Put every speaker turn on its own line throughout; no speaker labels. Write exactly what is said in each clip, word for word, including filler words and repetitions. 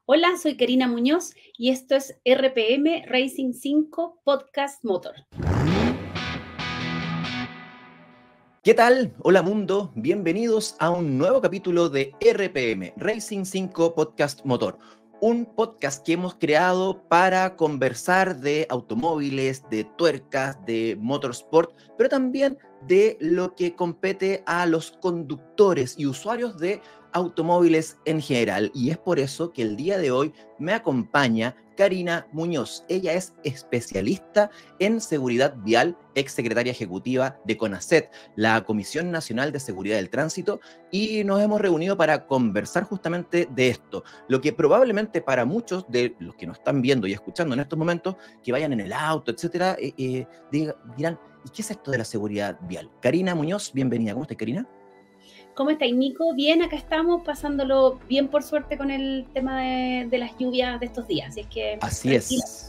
Hola, soy Karina Muñoz y esto es R P M Racing cinco Podcast Motor.
¿Qué tal? Hola mundo, bienvenidos a un nuevo capítulo de R P M Racing cinco Podcast Motor, un podcast que hemos creado para conversar de automóviles, de tuercas, de motorsport, pero también de lo que compete a los conductores y usuarios de automóviles en general. Y es por eso que el día de hoy me acompaña Karina Muñoz. Ella es especialista en seguridad vial, ex secretaria ejecutiva de CONACET, la Comisión Nacional de Seguridad del Tránsito, y nos hemos reunido para conversar justamente de esto, lo que probablemente para muchos de los que nos están viendo y escuchando en estos momentos, que vayan en el auto, etcétera, eh, eh, diga, dirán, ¿y qué es esto de la seguridad vial? Karina Muñoz, bienvenida. ¿Cómo estás, Karina?
¿Cómo estáis, Nico? Bien, acá estamos pasándolo bien por suerte con el tema de, de las lluvias de estos días. Así es que
Así es.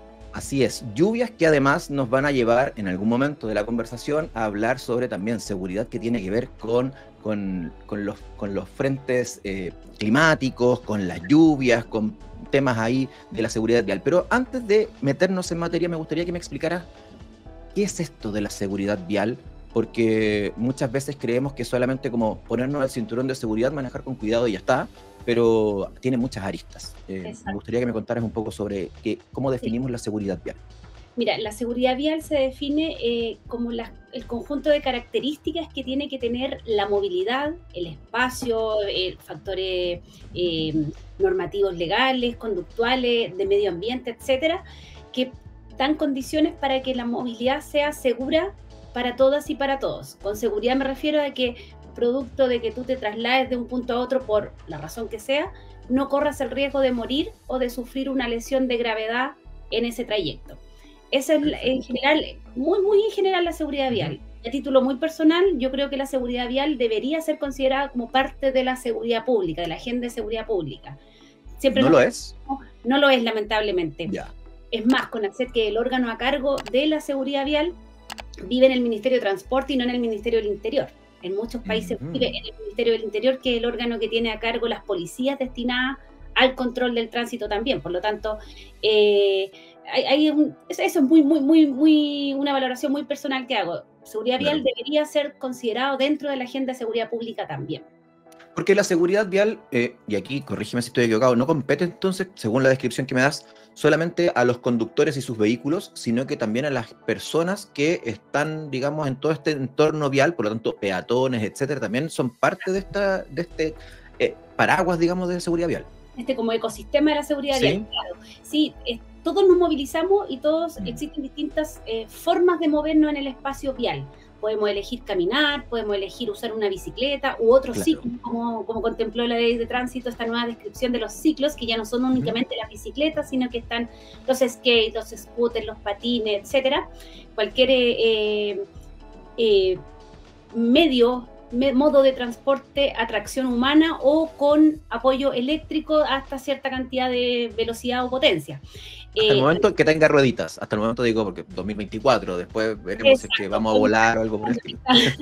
Así es, lluvias que además nos van a llevar en algún momento de la conversación a hablar sobre también seguridad que tiene que ver con, con, con, los, con los frentes eh, climáticos, con las lluvias, con temas ahí de la seguridad vial. Pero antes de meternos en materia, me gustaría que me explicaras qué es esto de la seguridad vial, porque muchas veces creemos que solamente como ponernos el cinturón de seguridad, manejar con cuidado y ya está, pero tiene muchas aristas. Eh, me gustaría que me contaras un poco sobre qué, cómo definimos sí. la seguridad vial.
Mira, la seguridad vial se define eh, como la, el conjunto de características que tiene que tener la movilidad, el espacio, eh, factores eh, normativos legales, conductuales, de medio ambiente, etcétera, que dan condiciones para que la movilidad sea segura para todas y para todos. Con seguridad me refiero a que producto de que tú te traslades de un punto a otro por la razón que sea, no corras el riesgo de morir o de sufrir una lesión de gravedad en ese trayecto. Esa es en general, muy, muy en general la seguridad vial. A título muy personal, yo creo que la seguridad vial debería ser considerada como parte de la seguridad pública, de la agenda de seguridad pública.
Siempre ¿No lo es?
No, no lo es, lamentablemente.
Ya.
Es más, CONACET, que el órgano a cargo de la seguridad vial, vive en el Ministerio de Transporte y no en el Ministerio del Interior. En muchos países uh-huh. vive en el Ministerio del Interior, que es el órgano que tiene a cargo las policías destinadas al control del tránsito también. Por lo tanto, eh, hay, hay un, eso es muy, muy, muy, muy, una valoración muy personal que hago. Seguridad vial claro. debería ser considerado dentro de la agenda de seguridad pública también.
Porque la seguridad vial, eh, y aquí corrígeme si estoy equivocado, no compete entonces, según la descripción que me das, solamente a los conductores y sus vehículos, sino que también a las personas que están, digamos, en todo este entorno vial, por lo tanto, peatones, etcétera, también son parte de, esta, de este eh, paraguas, digamos, de seguridad vial.
Este como ecosistema de la seguridad
¿Sí?
vial, claro. Sí, eh, todos nos movilizamos y todos, mm. existen distintas eh, formas de movernos en el espacio vial. Podemos elegir caminar, podemos elegir usar una bicicleta u otros claro. ciclos, como, como contempló la ley de tránsito, esta nueva descripción de los ciclos, que ya no son únicamente uh-huh. las bicicletas, sino que están los skates, los scooters, los patines, etcétera. Cualquier eh, eh, medio, me, modo de transporte a tracción humana o con apoyo eléctrico hasta cierta cantidad de velocidad o potencia.
Hasta el momento que tenga rueditas, hasta el momento digo, porque dos mil veinticuatro, después veremos si es que vamos a volar o algo por el estilo.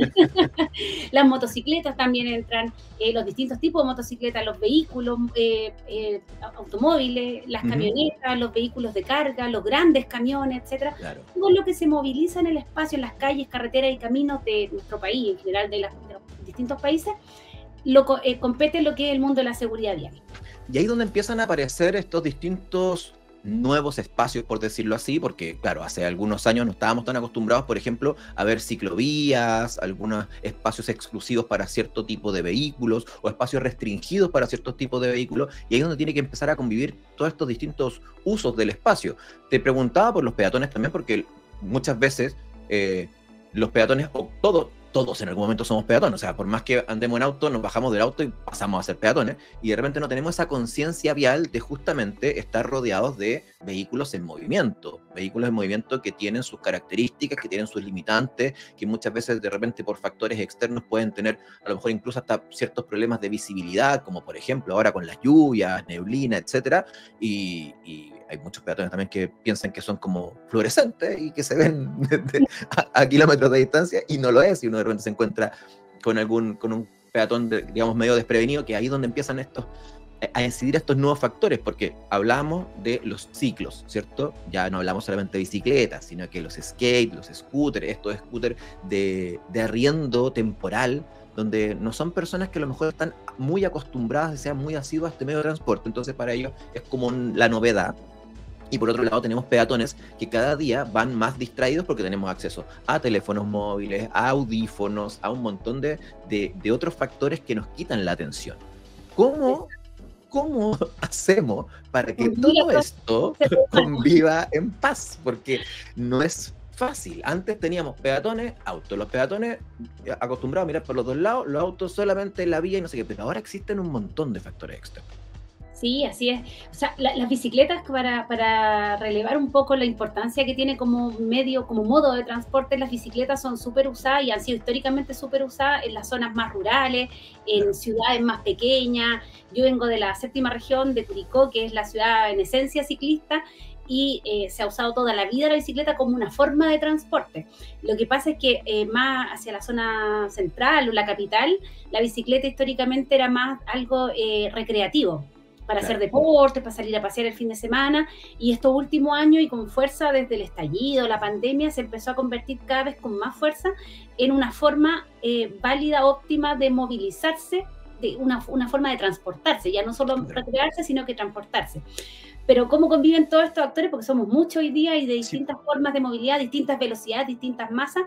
Las motocicletas también entran, eh, los distintos tipos de motocicletas, los vehículos, eh, eh, automóviles, las uh-huh. camionetas, los vehículos de carga, los grandes camiones, etcétera.
Claro.
Todo lo que se moviliza en el espacio, en las calles, carreteras y caminos de nuestro país, en general de, la, de los distintos países, lo, eh, compete lo que es el mundo de la seguridad vial.
Y ahí es donde empiezan a aparecer estos distintos nuevos espacios, por decirlo así, porque claro, hace algunos años no estábamos tan acostumbrados, por ejemplo, a ver ciclovías, algunos espacios exclusivos para cierto tipo de vehículos o espacios restringidos para ciertos tipos de vehículos, y ahí es donde tiene que empezar a convivir todos estos distintos usos del espacio. Te preguntaba por los peatones también, porque muchas veces eh, los peatones, o todos, todos en algún momento somos peatones, o sea, por más que andemos en auto, nos bajamos del auto y pasamos a ser peatones, y de repente no tenemos esa conciencia vial de justamente estar rodeados de vehículos en movimiento, vehículos en movimiento que tienen sus características, que tienen sus limitantes, que muchas veces de repente por factores externos pueden tener a lo mejor incluso hasta ciertos problemas de visibilidad, como por ejemplo ahora con las lluvias, neblina, etcétera, y, y hay muchos peatones también que piensan que son como fluorescentes y que se ven desde a, a kilómetros de distancia, y no lo es, y uno de repente se encuentra con algún con un peatón, de, digamos, medio desprevenido, que ahí es donde empiezan estos, a incidir estos nuevos factores, porque hablamos de los ciclos, ¿cierto? Ya no hablamos solamente de bicicletas, sino que los skates, los scooters, estos scooters de, de arriendo temporal, donde no son personas que a lo mejor están muy acostumbradas y sean muy asiduas a este medio de transporte, entonces para ellos es como la novedad. Y por otro lado tenemos peatones que cada día van más distraídos porque tenemos acceso a teléfonos móviles, a audífonos, a un montón de, de, de otros factores que nos quitan la atención. ¿Cómo, cómo hacemos para que todo esto conviva en paz? Porque no es fácil. Antes teníamos peatones, autos. Los peatones acostumbrados a mirar por los dos lados, los autos solamente en la vía y no sé qué. Pero ahora existen un montón de factores externos.
Sí, así es. O sea, la, las bicicletas, para, para relevar un poco la importancia que tiene como medio, como modo de transporte, las bicicletas son súper usadas y han sido históricamente súper usadas en las zonas más rurales, en ciudades más pequeñas. Yo vengo de la séptima región de Curicó, que es la ciudad en esencia ciclista, y eh, se ha usado toda la vida la bicicleta como una forma de transporte. Lo que pasa es que eh, más hacia la zona central o la capital, la bicicleta históricamente era más algo eh, recreativo, para claro. hacer deporte, para salir a pasear el fin de semana, y estos últimos años y con fuerza desde el estallido, la pandemia, se empezó a convertir cada vez con más fuerza en una forma eh, válida, óptima de movilizarse, de una, una forma de transportarse, ya no solo recrearse, sino que transportarse. Pero ¿cómo conviven todos estos actores? Porque somos muchos hoy día y de distintas sí. formas de movilidad, distintas velocidades, distintas masas.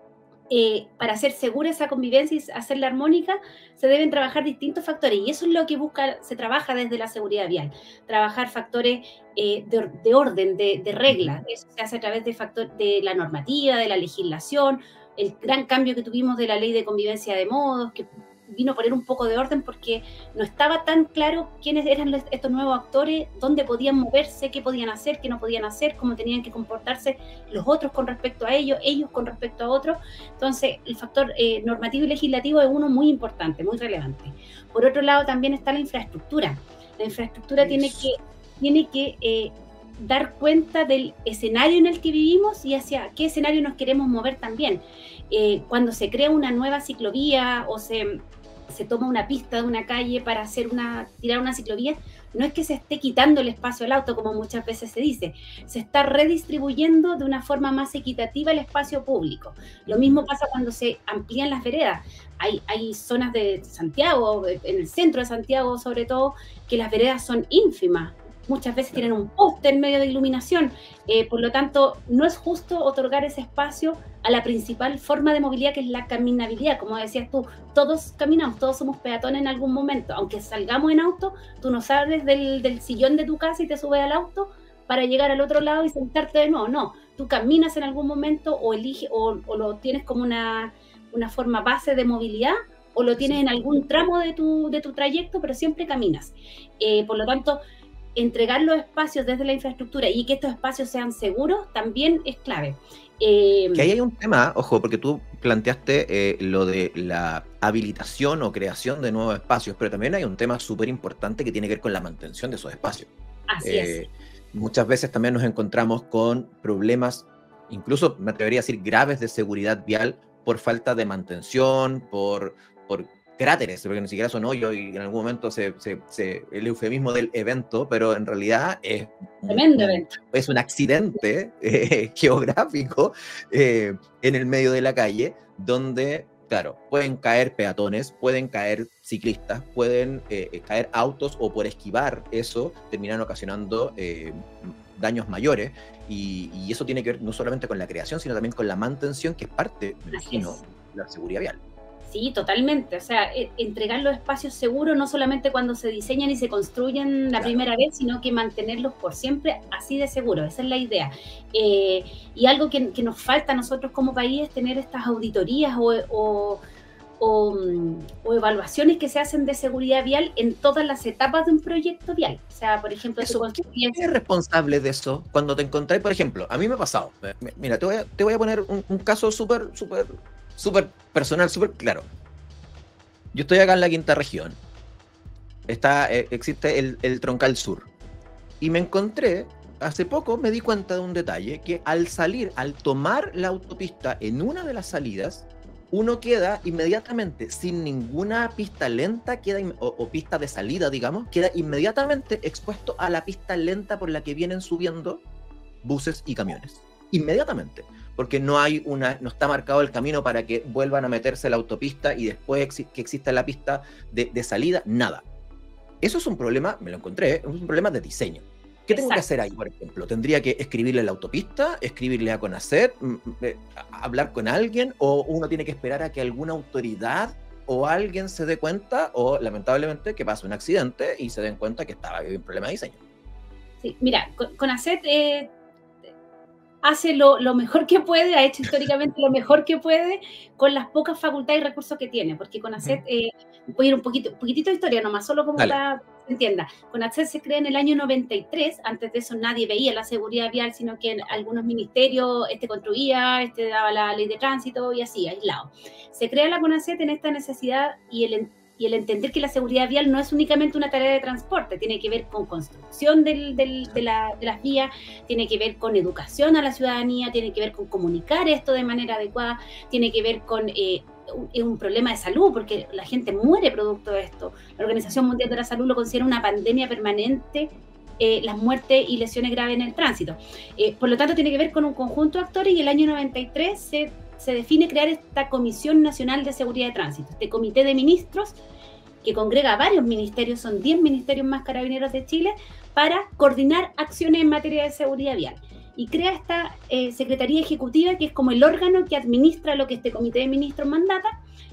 Eh, para hacer segura esa convivencia y hacerla armónica, se deben trabajar distintos factores, y eso es lo que busca, se trabaja desde la seguridad vial, trabajar factores eh, de, de orden, de, de reglas. Eso se hace a través de, factor, de la normativa, de la legislación, el gran cambio que tuvimos de la ley de convivencia de modos, que vino a poner un poco de orden porque no estaba tan claro quiénes eran los, estos nuevos actores, dónde podían moverse, qué podían hacer, qué no podían hacer, cómo tenían que comportarse los otros con respecto a ellos, ellos con respecto a otros. Entonces, el factor eh, normativo y legislativo es uno muy importante, muy relevante. Por otro lado, también está la infraestructura. La infraestructura yes. tiene que, tiene que eh, dar cuenta del escenario en el que vivimos y hacia qué escenario nos queremos mover también. Eh, cuando se crea una nueva ciclovía o se... se toma una pista de una calle para hacer una, tirar una ciclovía, no es que se esté quitando el espacio al auto, como muchas veces se dice, se está redistribuyendo de una forma más equitativa el espacio público. Lo mismo pasa cuando se amplían las veredas. Hay, hay zonas de Santiago, en el centro de Santiago sobre todo, que las veredas son ínfimas. Muchas veces tienen un poste en medio de iluminación, eh, por lo tanto no es justo otorgar ese espacio a la principal forma de movilidad, que es la caminabilidad. Como decías tú, todos caminamos, todos somos peatones en algún momento, aunque salgamos en auto, tú no sales del, del sillón de tu casa y te subes al auto para llegar al otro lado y sentarte de nuevo, no, tú caminas en algún momento o eliges o, o lo tienes como una, una forma base de movilidad, o lo tienes en algún tramo de tu, de tu trayecto, pero siempre caminas. Eh, por lo tanto, entregar los espacios desde la infraestructura y que estos espacios sean seguros también es clave.
Eh, que ahí hay un tema, ojo, porque tú planteaste eh, lo de la habilitación o creación de nuevos espacios, pero también hay un tema súper importante que tiene que ver con la mantención de esos espacios.
Así
eh,
es.
Muchas veces también nos encontramos con problemas, incluso me atrevería a decir graves, de seguridad vial por falta de mantención, por... por cráteres, porque ni siquiera son hoyos y en algún momento se, se, se, el eufemismo del evento, pero en realidad es
tremendo
un,
evento.
Es un accidente eh, geográfico eh, en el medio de la calle, donde, claro, pueden caer peatones, pueden caer ciclistas, pueden eh, caer autos, o por esquivar eso terminan ocasionando eh, daños mayores, y, y eso tiene que ver no solamente con la creación, sino también con la mantención, que es parte, me imagino, de la seguridad vial.
Sí, totalmente. O sea, eh, entregar los espacios seguros no solamente cuando se diseñan y se construyen la claro. primera vez, sino que mantenerlos por siempre así de seguros. Esa es la idea. Eh, y algo que, que nos falta a nosotros como país es tener estas auditorías o, o, o, o evaluaciones que se hacen de seguridad vial en todas las etapas de un proyecto vial. O sea, por ejemplo,
eso, ¿quién es responsable de eso? Cuando te encontráis, por ejemplo, a mí me ha pasado. Mira, te voy a, te voy a poner un, un caso súper, súper... súper personal, súper claro. Yo estoy acá en la quinta región. Está, eh, existe el, el Troncal Sur. Y me encontré, hace poco me di cuenta de un detalle, que al salir, al tomar la autopista en una de las salidas, uno queda inmediatamente, sin ninguna pista lenta, queda o, o pista de salida, digamos, queda inmediatamente expuesto a la pista lenta por la que vienen subiendo buses y camiones. Inmediatamente. Porque no hay una, no está marcado el camino para que vuelvan a meterse a la autopista y después exi que exista la pista de, de salida, nada. Eso es un problema, me lo encontré, es un problema de diseño. ¿Qué tengo Exacto. que hacer ahí, por ejemplo? ¿Tendría que escribirle a la autopista, escribirle a CONACET, hablar con alguien, o uno tiene que esperar a que alguna autoridad o alguien se dé cuenta, o lamentablemente que pase un accidente y se den cuenta que estaba un problema de diseño?
Sí, mira, CONACET eh, hace lo, lo mejor que puede, ha hecho históricamente lo mejor que puede con las pocas facultades y recursos que tiene, porque CONACET, eh, voy a ir un poquito, poquitito de historia nomás, solo como Dale. para que se entienda. CONACET se crea en el año noventa y tres, antes de eso nadie veía la seguridad vial, sino que en algunos ministerios este construía, este daba la ley de tránsito y así, aislado. Se crea la CONACET en esta necesidad y el y el entender que la seguridad vial no es únicamente una tarea de transporte, tiene que ver con construcción del, del, de, la, de las vías, tiene que ver con educación a la ciudadanía, tiene que ver con comunicar esto de manera adecuada, tiene que ver con eh, un, un problema de salud, porque la gente muere producto de esto. La Organización Mundial de la Salud lo considera una pandemia permanente, eh, las muertes y lesiones graves en el tránsito. Eh, por lo tanto, tiene que ver con un conjunto de actores, y el año noventa y tres se... se define crear esta Comisión Nacional de Seguridad de Tránsito, este comité de ministros que congrega a varios ministerios, son diez ministerios más Carabineros de Chile, para coordinar acciones en materia de seguridad vial. Y crea esta eh, Secretaría Ejecutiva, que es como el órgano que administra lo que este comité de ministros mandata,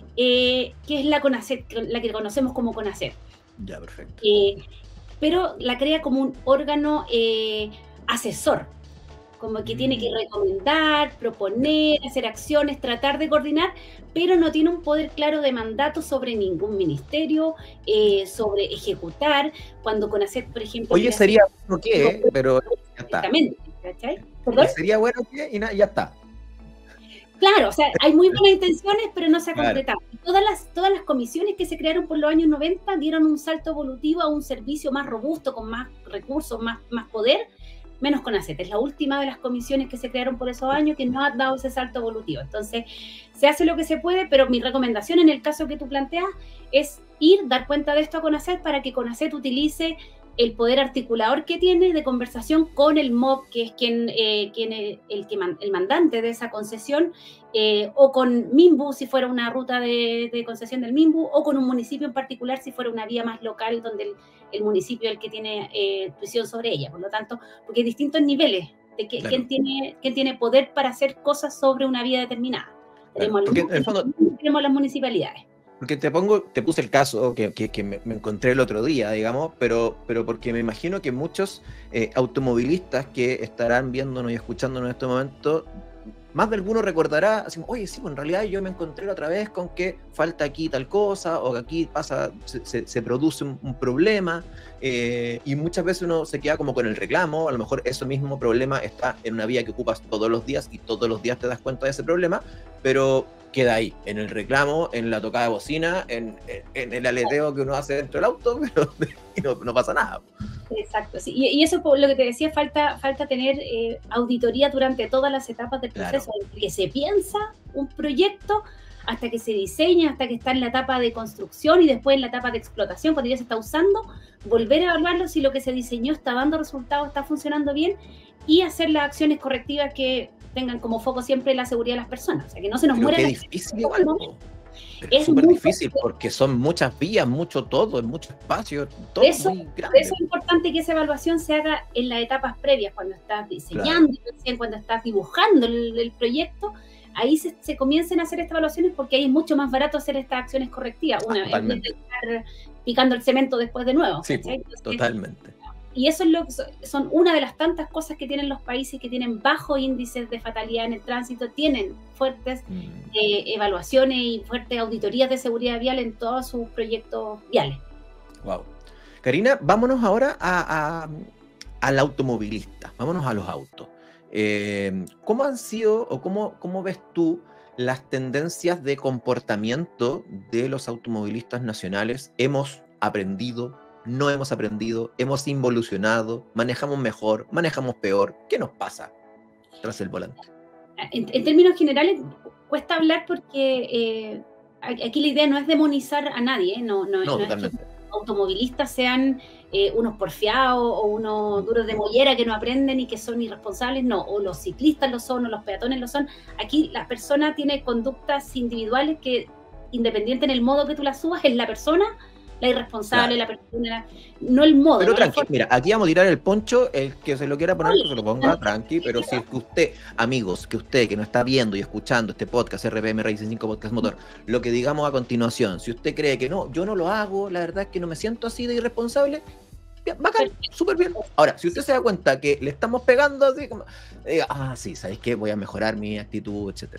eh, que es la CONACET, la que conocemos como CONACET.
Ya, perfecto.
Eh, pero la crea como un órgano eh, asesor, como que tiene que recomendar, proponer, hacer acciones, tratar de coordinar, pero no tiene un poder claro de mandato sobre ningún ministerio, eh, sobre ejecutar. Cuando CONACET, por ejemplo...
Oye, sería bueno que, pero ya está.
¿Cachai? ¿Perdón?
Sería bueno que, y na, ya está.
Claro, o sea, hay muy buenas intenciones, pero no se ha concretado. Claro. Todas las, todas las comisiones que se crearon por los años noventa dieron un salto evolutivo a un servicio más robusto, con más recursos, más, más poder, menos CONACET. Es la última de las comisiones que se crearon por esos años que no ha dado ese salto evolutivo. Entonces, se hace lo que se puede, pero mi recomendación en el caso que tú planteas es ir, dar cuenta de esto a CONACET para que CONACET utilice el poder articulador que tiene de conversación con el M O B, que es quien, eh, quien el, el, que man, el mandante de esa concesión, eh, o con MIMBU si fuera una ruta de, de concesión del MIMBU, o con un municipio en particular si fuera una vía más local donde el, el municipio es el que tiene eh, prisión sobre ella. Por lo tanto, porque hay distintos niveles de que, claro. quién, tiene, quién tiene poder para hacer cosas sobre una vía determinada. Tenemos,
claro,
el, el fondo, tenemos las municipalidades.
Porque te pongo, te puse el caso que, que, que me, me encontré el otro día, digamos, pero, pero porque me imagino que muchos eh, automovilistas que estarán viéndonos y escuchándonos en este momento, más de alguno recordará, así, oye, sí, pues en realidad yo me encontré otra vez con que falta aquí tal cosa, o que aquí pasa, se, se, se produce un, un problema, eh, y muchas veces uno se queda como con el reclamo, a lo mejor ese mismo problema está en una vía que ocupas todos los días, y todos los días te das cuenta de ese problema, pero queda ahí, en el reclamo, en la tocada de bocina, en, en, en el aleteo que uno hace dentro del auto, pero no, no pasa nada.
Exacto, sí. y, y eso por lo que te decía, falta, falta tener eh, auditoría durante todas las etapas del proceso, claro. Desde que se piensa un proyecto hasta que se diseña, hasta que está en la etapa de construcción y después en la etapa de explotación, cuando ya se está usando, volver a evaluarlo si lo que se diseñó está dando resultados, está funcionando bien, y hacer las acciones correctivas que tengan como foco siempre la seguridad de las personas, o sea, que no se nos muera.
Es difícil igual, es súper difícil porque son muchas vías, mucho todo, en mucho espacio, todo
eso,
muy grande.
Eso es importante que esa evaluación se haga en las etapas previas, cuando estás diseñando, claro. Cuando estás dibujando el, el proyecto, ahí se, se comiencen a hacer estas evaluaciones, porque ahí es mucho más barato hacer estas acciones correctivas, una vez de estar picando el cemento después de nuevo.
Sí, Entonces, totalmente.
Y eso es lo que son una de las tantas cosas que tienen los países que tienen bajos índices de fatalidad en el tránsito, tienen fuertes mm. eh, evaluaciones y fuertes auditorías de seguridad vial en todos sus proyectos viales.
Wow. Karina, vámonos ahora a, a, al automovilista, vámonos a los autos. Eh, ¿Cómo han sido o cómo, cómo ves tú las tendencias de comportamiento de los automovilistas nacionales? ¿Hemos aprendido? ¿No hemos aprendido? ¿Hemos involucionado? ¿Manejamos mejor? ¿Manejamos peor? ¿Qué nos pasa tras el volante?
En, en términos generales, cuesta hablar porque eh, aquí la idea no es demonizar a nadie, ¿eh? no, no,
No,
no es que
totalmente.
los automovilistas sean eh, unos porfiados o unos duros de mollera que no aprenden y que son irresponsables, no, o los ciclistas lo son, o los peatones lo son. Aquí la persona tiene conductas individuales que, independiente en el modo que tú las subas, es la persona la irresponsable,
Claro.
la persona, no el modo.
Pero
no la
tranqui,
forma.
mira, aquí vamos a tirar el poncho, el que se lo quiera poner, que se lo ponga,
Oye,
tranqui, pero si es que usted, amigos, que usted que nos está viendo y escuchando este podcast, R P M Racing cinco Podcast Motor, lo que digamos a continuación, si usted cree que no, yo no lo hago, la verdad es que no me siento así de irresponsable, bien, bacán, súper bien. Ahora, si usted se da cuenta que le estamos pegando así, como, diga, ah, sí, ¿sabéis qué? Voy a mejorar mi actitud, etcétera.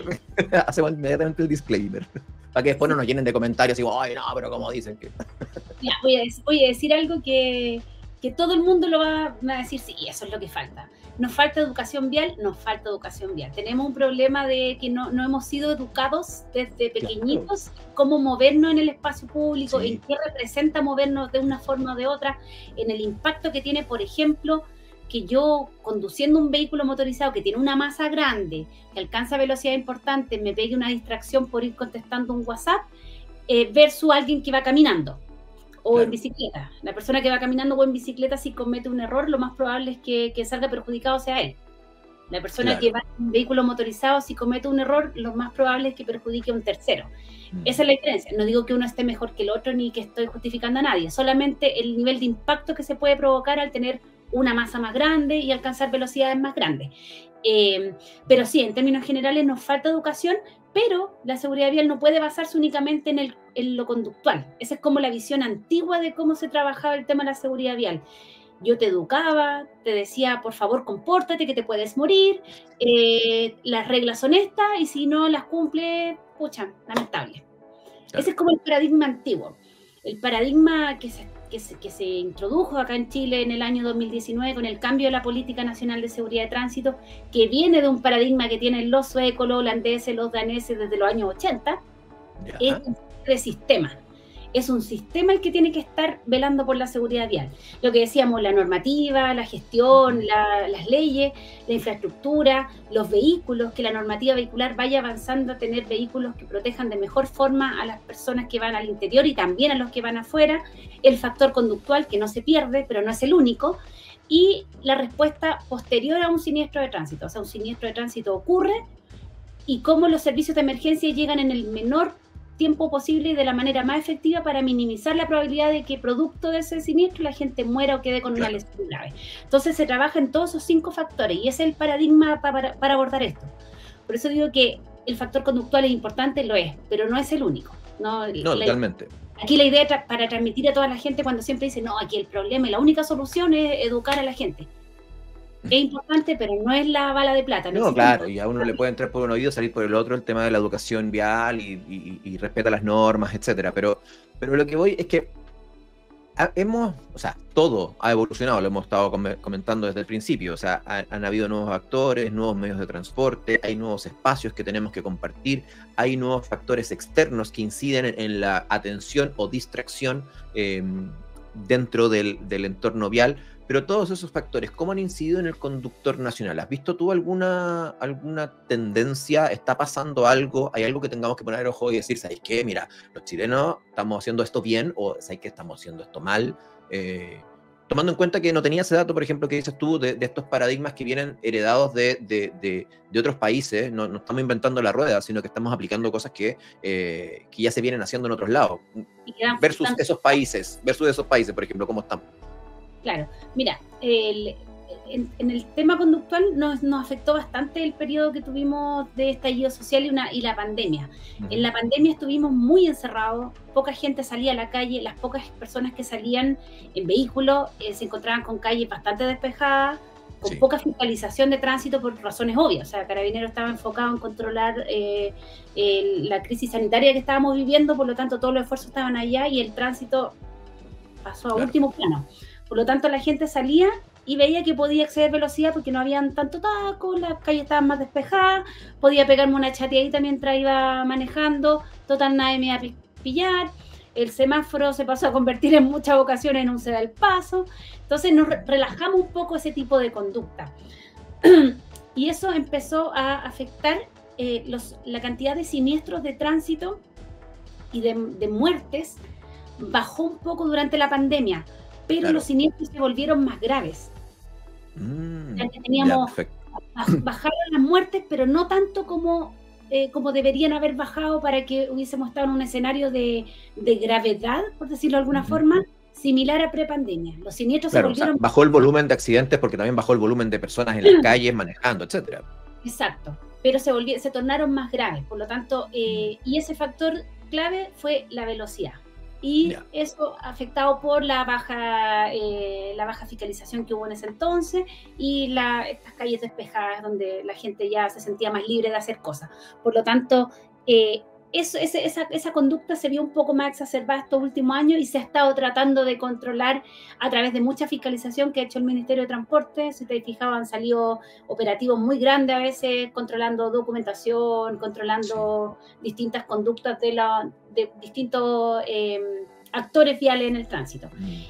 Hacemos inmediatamente el disclaimer. Para que después no nos llenen de comentarios y, ay, no, pero como dicen que...
Ya, voy, a, voy a decir algo que, que todo el mundo lo va, va a decir, sí, eso es lo que falta. Nos falta educación vial, nos falta educación vial. Tenemos un problema de que no, no hemos sido educados desde pequeñitos, claro, cómo movernos en el espacio público, sí, en qué representa movernos de una forma o de otra, en el impacto que tiene, por ejemplo, que yo conduciendo un vehículo motorizado que tiene una masa grande, que alcanza velocidad importante, me pegue una distracción por ir contestando un WhatsApp, eh, versus alguien que va caminando o claro, en bicicleta. La persona que va caminando o en bicicleta, si comete un error, lo más probable es que, que salga perjudicado sea él. La persona claro, que va en un vehículo motorizado, si comete un error, lo más probable es que perjudique a un tercero. Mm. Esa es la diferencia. No digo que uno esté mejor que el otro ni que estoy justificando a nadie, solamente el nivel de impacto que se puede provocar al tener una masa más grande y alcanzar velocidades más grandes. Eh, pero sí, en términos generales nos falta educación, pero la seguridad vial no puede basarse únicamente en, el, en lo conductual. Esa es como la visión antigua de cómo se trabajaba el tema de la seguridad vial. Yo te educaba, te decía, por favor, compórtate, que te puedes morir, eh, las reglas son estas, y si no las cumple, pucha, lamentable. Claro. Ese es como el paradigma antiguo. El paradigma que se, que, se, que se introdujo acá en Chile en el año dos mil diecinueve con el cambio de la Política Nacional de Seguridad de Tránsito, que viene de un paradigma que tienen los suecos, los holandeses, los daneses desde los años ochenta, ya, es un de sistema. Es un sistema el que tiene que estar velando por la seguridad vial. Lo que decíamos, la normativa, la gestión, la, las leyes, la infraestructura, los vehículos, que la normativa vehicular vaya avanzando a tener vehículos que protejan de mejor forma a las personas que van al interior y también a los que van afuera, el factor conductual que no se pierde, pero no es el único, y la respuesta posterior a un siniestro de tránsito. O sea, un siniestro de tránsito ocurre y cómo los servicios de emergencia llegan en el menor tiempo posible y de la manera más efectiva para minimizar la probabilidad de que producto de ese siniestro la gente muera o quede con una lesión grave. Entonces se trabaja en todos esos cinco factores y ese es el paradigma para, para abordar esto. Por eso digo que el factor conductual es importante, lo es, pero no es el único. No,
no
la,
totalmente.
Aquí la idea tra para transmitir a toda la gente cuando siempre dice, no, aquí el problema y la única solución es educar a la gente. Es importante, pero no es la bala de plata.
No, no claro, y a uno le puede entrar por un oído, salir por el otro, el tema de la educación vial y, y, y respeta las normas, etcétera. Pero, pero lo que voy es que hemos, o sea, todo ha evolucionado, lo hemos estado comentando desde el principio. O sea, han, han habido nuevos actores, nuevos medios de transporte, hay nuevos espacios que tenemos que compartir, hay nuevos factores externos que inciden en, en la atención o distracción eh, dentro del, del entorno vial. Pero todos esos factores, ¿cómo han incidido en el conductor nacional? ¿Has visto tú alguna, alguna tendencia? ¿Está pasando algo? ¿Hay algo que tengamos que poner ojo y decir, ¿sabes qué? Mira, los chilenos estamos haciendo esto bien o ¿sabes qué? Estamos haciendo esto mal. Eh, tomando en cuenta que no tenía ese dato, por ejemplo, que dices tú, de, de estos paradigmas que vienen heredados de, de, de, de otros países. No, no estamos inventando la rueda, sino que estamos aplicando cosas que, eh, que ya se vienen haciendo en otros lados. Versus esos países, versus esos países, por ejemplo, ¿cómo están?
Claro, mira, el, en, en el tema conductual nos, nos afectó bastante el periodo que tuvimos de estallido social y, una, y la pandemia. Uh-huh. En la pandemia estuvimos muy encerrados, poca gente salía a la calle, las pocas personas que salían en vehículos eh, se encontraban con calles bastante despejadas, con sí. poca fiscalización de tránsito por razones obvias. O sea, Carabineros estaba enfocado en controlar eh, el, la crisis sanitaria que estábamos viviendo, por lo tanto todos los esfuerzos estaban allá y el tránsito pasó a claro. último plano. Por lo tanto, la gente salía y veía que podía exceder velocidad porque no habían tanto taco, las calles estaban más despejadas, podía pegarme una chateadita mientras iba manejando, total nadie me iba a pillar, el semáforo se pasó a convertir en muchas ocasiones en un ceda el paso, entonces nos relajamos un poco ese tipo de conducta. Y eso empezó a afectar eh, los, la cantidad de siniestros de tránsito y de, de muertes bajó un poco durante la pandemia, pero
Claro.
los siniestros se volvieron más graves.
Mm,
Ya que
ya,
teníamos,
perfecto.
bajaron las muertes, pero no tanto como, eh, como deberían haber bajado para que hubiésemos estado en un escenario de, de gravedad, por decirlo de alguna
Ujú.
forma, similar a prepandemia. Los siniestros se
Claro, o sea,
volvieron...
bajó el volumen de accidentes porque también bajó el volumen de personas en las calles manejando, etcétera.
Exacto, pero se, volvi- se tornaron más graves, por lo tanto,
Mm,
eh, y ese factor clave fue la velocidad. Y
ya.
eso afectado por la baja, eh, la baja fiscalización que hubo en ese entonces y la, estas calles despejadas donde la gente ya se sentía más libre de hacer cosas. Por lo tanto, eh, eso, ese, esa, esa conducta se vio un poco más exacerbada estos últimos años y se ha estado tratando de controlar a través de mucha fiscalización que ha hecho el Ministerio de Transporte. Si te fijabas, han salido operativos muy grandes a veces, controlando documentación,
Sí.
controlando distintas conductas de, la, de distintos eh, actores viales en el tránsito.
Mm.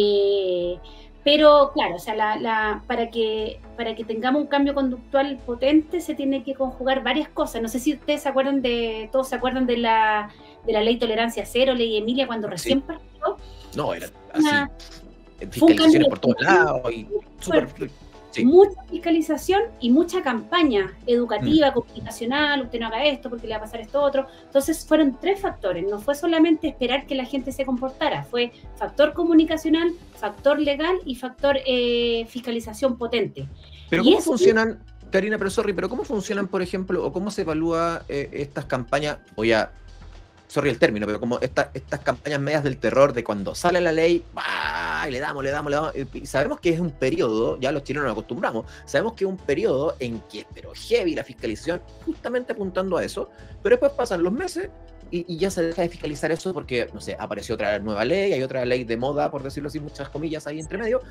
Eh, pero claro, o sea, la, la, para, que, para que tengamos un cambio conductual potente se tiene que conjugar varias cosas. No sé si ustedes se acuerdan de, todos se acuerdan de la, de la ley Tolerancia Cero, ley Emilia, cuando
Sí.
recién partió.
No, era
Una,
así,
fue un cambio
fiscalizaciones por todos
de
lados y súper.
fuerte,
Sí.
mucha fiscalización y mucha campaña
Mm.
educativa, comunicacional, usted no haga esto porque le va a pasar esto otro. Entonces fueron tres factores, no fue solamente esperar que la gente se comportara, fue factor comunicacional, factor legal y factor eh, fiscalización potente.
Pero
Y
¿cómo
eso...
funcionan, Karina, pero sorry, pero cómo funcionan, por ejemplo, o cómo se evalúa eh, estas campañas, voy a, sorry el término, pero como esta, estas campañas medias del terror de cuando sale la ley, ¡bah! Y le damos, le damos, le damos, y sabemos que es un periodo, ya los chilenos nos acostumbramos, sabemos que es un periodo en que es pero heavy la fiscalización, justamente apuntando a eso, pero después pasan los meses y, y ya se deja de fiscalizar eso porque, no sé, apareció otra nueva ley, hay otra ley de moda, por decirlo así, muchas comillas ahí entre medio,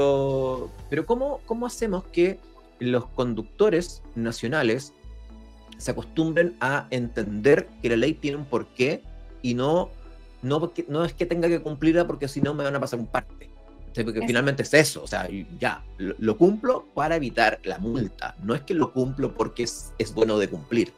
pero, pero ¿cómo, cómo hacemos que los conductores nacionales se acostumbren a entender que la ley tiene un porqué y no, no, porque, no es que tenga que cumplirla porque si no me van a pasar un parte? Porque finalmente es eso, o sea, ya, lo, lo cumplo para evitar la multa, no es que lo cumplo porque es, es bueno de cumplir.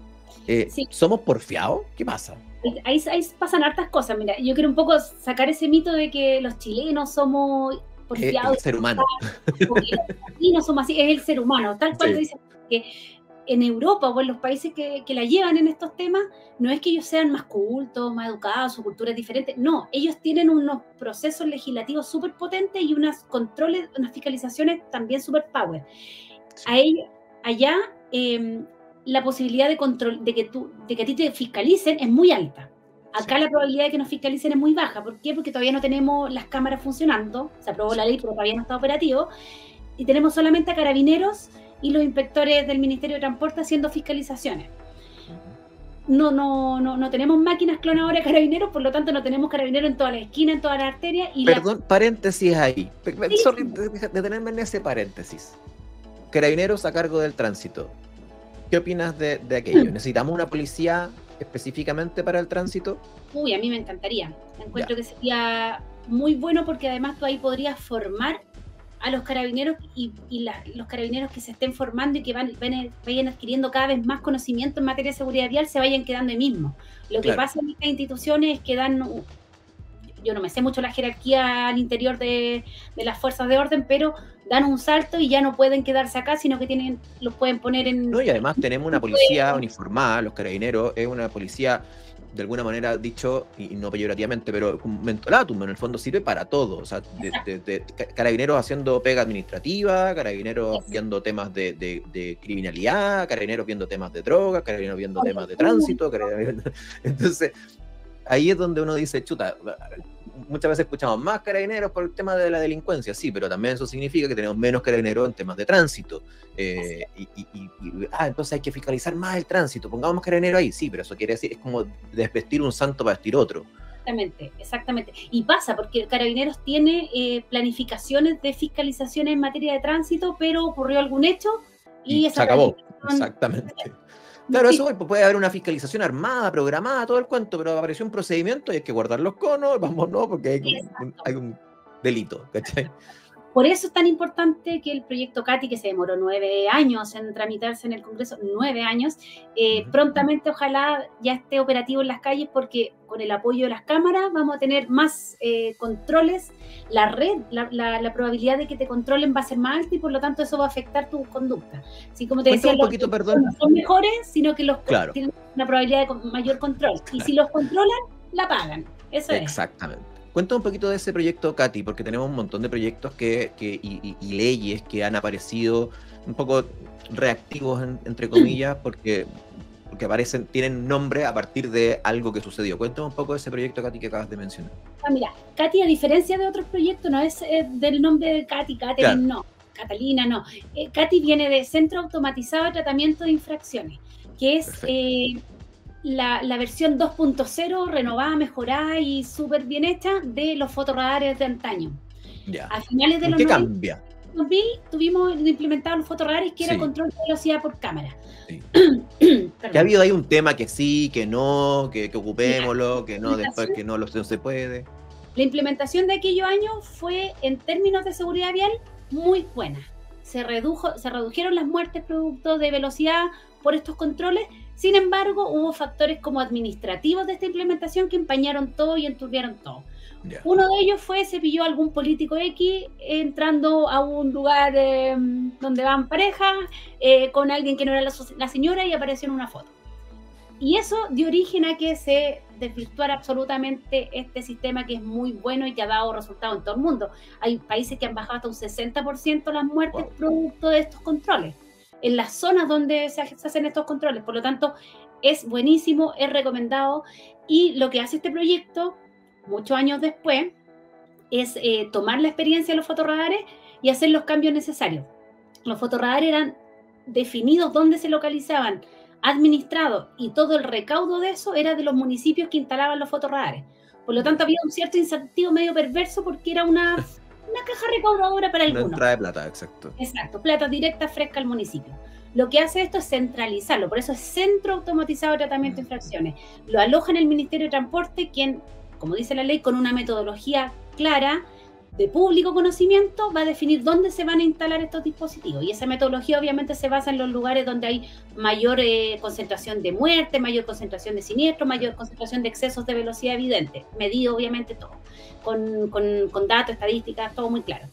Eh,
Sí.
¿Somos porfiados? ¿Qué pasa?
Ahí, ahí pasan hartas cosas. Mira, yo quiero un poco sacar ese mito de que los chilenos somos porfiados.
Eh, el ser humano.
Porque los latinos somos así, es el ser humano, tal cual
Sí.
te dicen que en Europa o en los países que, que la llevan en estos temas, no es que ellos sean más cultos, más educados, su cultura es diferente, no, ellos tienen unos procesos legislativos súper potentes y unos controles, unas fiscalizaciones también súper power.
Sí.
A ellos, allá, eh, la posibilidad de, control, de, que tú, de que a ti te fiscalicen es muy alta. Acá sí. La probabilidad de que nos fiscalicen es muy baja. ¿Por qué? Porque todavía no tenemos las cámaras funcionando, se aprobó sí. la ley, pero todavía no está operativo, y tenemos solamente a carabineros y los inspectores del Ministerio de Transporte haciendo fiscalizaciones. No, no, no, no tenemos máquinas clonadoras de carabineros, por lo tanto no tenemos carabineros en todas las esquinas, en todas las arterias. Y
Perdón,
la...
paréntesis ahí.
Sí.
Sorry, detenerme en ese paréntesis. Carabineros a cargo del tránsito. ¿Qué opinas de, de aquello? ¿Necesitamos una policía específicamente para el tránsito?
Uy, a mí me encantaría. Encuentro ya. que sería muy bueno porque además tú ahí podrías formar a los carabineros y, y la, los carabineros que se estén formando y que van, van, vayan adquiriendo cada vez más conocimiento en materia de seguridad vial se vayan quedando ahí mismo. Lo que claro. pasa en estas instituciones es que dan, yo no me sé mucho la jerarquía al interior de, de las fuerzas de orden, pero dan un salto y ya no pueden quedarse acá, sino que tienen, los pueden poner en...
No, y además tenemos una policía uniformada, los carabineros, es una policía, de alguna manera dicho, y no peyorativamente, pero un mentolatum, en el fondo sirve para todo, o sea, de, de, de, de carabineros haciendo pega administrativa, carabineros sí. viendo temas de, de, de criminalidad, carabineros viendo temas de drogas, carabineros viendo Oye, temas de tránsito, carabineros... entonces... Ahí es donde uno dice, chuta, muchas veces escuchamos más carabineros por el tema de la delincuencia, sí, pero también eso significa que tenemos menos carabineros en temas de tránsito. Eh, y, y, y, ah, entonces hay que fiscalizar más el tránsito, pongamos más carabineros ahí, sí, pero eso quiere decir, es como desvestir un santo para vestir otro.
Exactamente, exactamente. Y pasa, porque Carabineros tiene eh, planificaciones de fiscalización en materia de tránsito, pero ocurrió algún hecho y, y esa
se acabó. Exactamente. Claro,
sí.
eso pues, puede haber una fiscalización armada, programada, todo el cuento, pero apareció un procedimiento y hay que guardar los conos, vamos, no, porque hay un, un, hay un delito, ¿cachai?
Por eso es tan importante que el proyecto CATI, que se demoró nueve años en tramitarse en el Congreso, nueve años, eh, uh-huh. prontamente ojalá ya esté operativo en las calles, porque con el apoyo de las cámaras vamos a tener más eh, controles, la red, la, la, la probabilidad de que te controlen va a ser más alta y por lo tanto eso va a afectar tu conducta. Así como te decía,
un poquito,
los
perdón.
no son mejores, sino que los
claro.
tienen una probabilidad de mayor control. Y si los controlan, la pagan. Eso es.
Exactamente. Cuenta un poquito de ese proyecto, Katy, porque tenemos un montón de proyectos que, que, y, y, y leyes que han aparecido un poco reactivos, en, entre comillas, porque, porque aparecen, tienen nombre a partir de algo que sucedió. Cuéntame un poco de ese proyecto, Katy, que acabas de mencionar.
Ah, mira, Katy, a diferencia de otros proyectos, no es eh, del nombre de Katy, Catherine, claro. no, Catalina, no. Eh, Katy viene de Centro Automatizado de Tratamiento de Infracciones, que es... La, la versión dos punto cero renovada, mejorada y súper bien hecha de los fotorradares de antaño.
Ya.
A finales de los
¿Qué cambia?
dos mil tuvimos implementados los fotorradares que
sí.
era control de velocidad por cámara.
Sí. Que ha habido ahí un tema que sí, que no, que, que ocupémoslo, que no, después que no, lo, no se puede.
La implementación de aquellos años fue, en términos de seguridad vial, muy buena. Se, redujo, se redujeron las muertes producto de velocidad por estos controles. Sin embargo, hubo factores como administrativos de esta implementación que empañaron todo y enturbiaron todo. Yeah. Uno de ellos fue, se pilló a algún político X entrando a un lugar eh, donde van parejas eh, con alguien que no era la, la señora y apareció en una foto. Y eso dio origen a que se desvirtuara absolutamente este sistema que es muy bueno y que ha dado resultados en todo el mundo. Hay países que han bajado hasta un sesenta por ciento las muertes wow. producto de estos controles en las zonas donde se hacen estos controles. Por lo tanto, es buenísimo, es recomendado, y lo que hace este proyecto, muchos años después, es eh, tomar la experiencia de los fotorradares y hacer los cambios necesarios. Los fotorradares eran definidos dónde se localizaban, administrados, y todo el recaudo de eso era de los municipios que instalaban los fotorradares. Por lo tanto, había un cierto incentivo medio perverso porque era una... una caja recaudadora para algunos.
Una entrada de plata, exacto.
Exacto, plata directa, fresca al municipio. Lo que hace esto es centralizarlo, por eso es Centro Automatizado de Tratamiento de Infracciones. Lo aloja en el Ministerio de Transporte, quien, como dice la ley, con una metodología clara, de público conocimiento, va a definir dónde se van a instalar estos dispositivos. Y esa metodología obviamente se basa en los lugares donde hay mayor eh, concentración de muerte, mayor concentración de siniestros, mayor concentración de excesos de velocidad evidente. Medido obviamente todo, con, con, con datos, estadísticas, todo muy claro.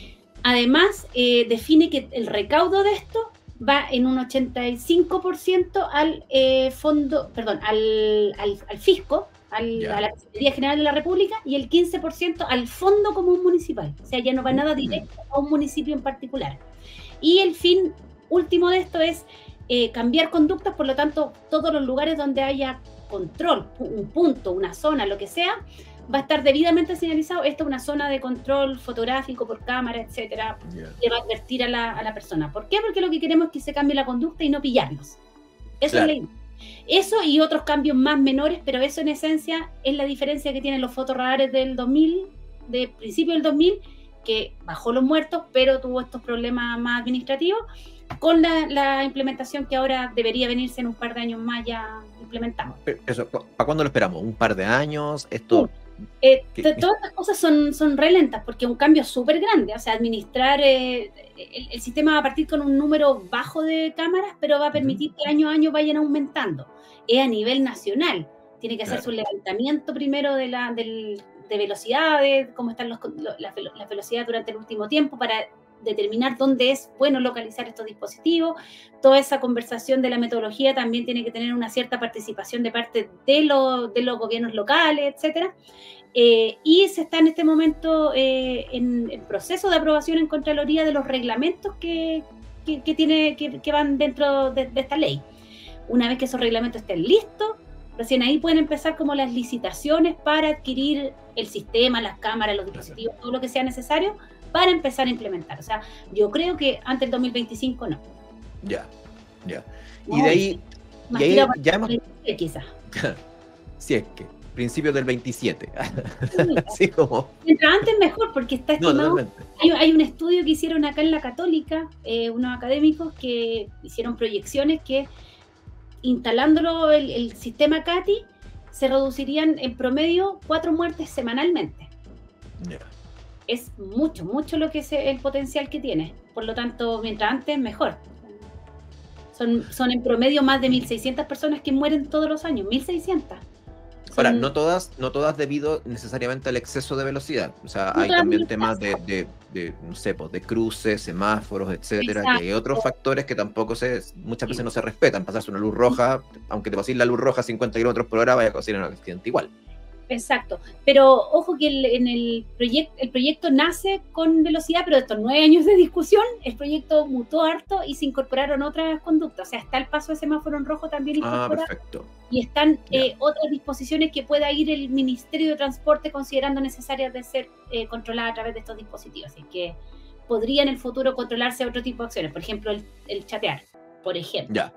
Además, eh, define que el recaudo de esto va en un ochenta y cinco por ciento al eh, fondo, perdón, al, al, al fisco, Al, yeah. a la Secretaría General de la República, y el quince por ciento al Fondo Común Municipal. O sea, ya no va nada directo a un municipio en particular. Y el fin último de esto es eh, cambiar conductas, por lo tanto, todos los lugares donde haya control, un punto, una zona, lo que sea, va a estar debidamente señalizado. Esta es una zona de control fotográfico por cámara, etcétera, yeah. que va a advertir a la, a la persona. ¿Por qué? Porque lo que queremos es que se cambie la conducta y no pillarlos. Eso claro. es la idea. Eso y otros cambios más menores, pero eso en esencia es la diferencia que tienen los fotorradares del dos mil, de principio del dos mil, que bajó los muertos, pero tuvo estos problemas más administrativos, con la, la implementación que ahora debería venirse en un par de años más ya implementamos.
Eso, ¿para cuándo lo esperamos? ¿Un par de años? Esto...
Eh, todas estas cosas son, son re lentas porque es un cambio súper grande. O sea, administrar eh, el, el sistema va a partir con un número bajo de cámaras, pero va a permitir uh-huh. que año a año vayan aumentando. Es a nivel nacional. Tiene que hacerse claro. un levantamiento primero de, la, del, de velocidades, cómo están los, las, las velocidades durante el último tiempo para determinar dónde es bueno localizar estos dispositivos. Toda esa conversación de la metodología también tiene que tener una cierta participación de parte de, lo, de los gobiernos locales, etcétera. Eh, y se está en este momento eh, en el proceso de aprobación en Contraloría de los reglamentos que, que, que, tiene, que, que van dentro de, de esta ley. Una vez que esos reglamentos estén listos, recién ahí pueden empezar como las licitaciones para adquirir el sistema, las cámaras, los dispositivos, todo lo que sea necesario para empezar a implementar. O sea, yo creo que antes del dos mil veinticinco no.
Ya, ya. Y no, de ahí, y ahí ya hemos...
quizás.
Si es que, principios del veintisiete. Sí, así como...
Mientras antes mejor, porque está estimado... No, hay, hay un estudio que hicieron acá en la Católica, eh, unos académicos que hicieron proyecciones que instalándolo el, el sistema CATI se reducirían en promedio cuatro muertes semanalmente.
Ya.
es mucho, mucho lo que es el potencial que tiene. Por lo tanto, mientras antes, mejor. Son, son en promedio más de mil seiscientas personas que mueren todos los años, mil seiscientas.
Ahora, no todas, no todas debido necesariamente al exceso de velocidad. O sea,
No
hay
todas
también
muy
temas de,
fácil.
de, de, no sé, pues, de cruces, semáforos, etcétera, que hay otros
Exacto.
factores que tampoco se, muchas veces
Sí.
no se respetan. Pasarse una luz roja, aunque te pases la luz roja a cincuenta kilómetros por hora, vaya a causar un accidente igual.
Exacto, pero ojo que el, en el, proyecto el proyecto nace con velocidad, pero de estos nueve años de discusión, el proyecto mutó harto y se incorporaron otras conductas. O sea, está el paso de semáforo en rojo también
Ah,
incorporado
perfecto.
y están
Ya.
eh, otras disposiciones que pueda ir el Ministerio de Transporte considerando necesarias de ser eh, controladas a través de estos dispositivos. Así que podría en el futuro controlarse otro tipo de acciones, por ejemplo, el, el chatear, por ejemplo.
Ya.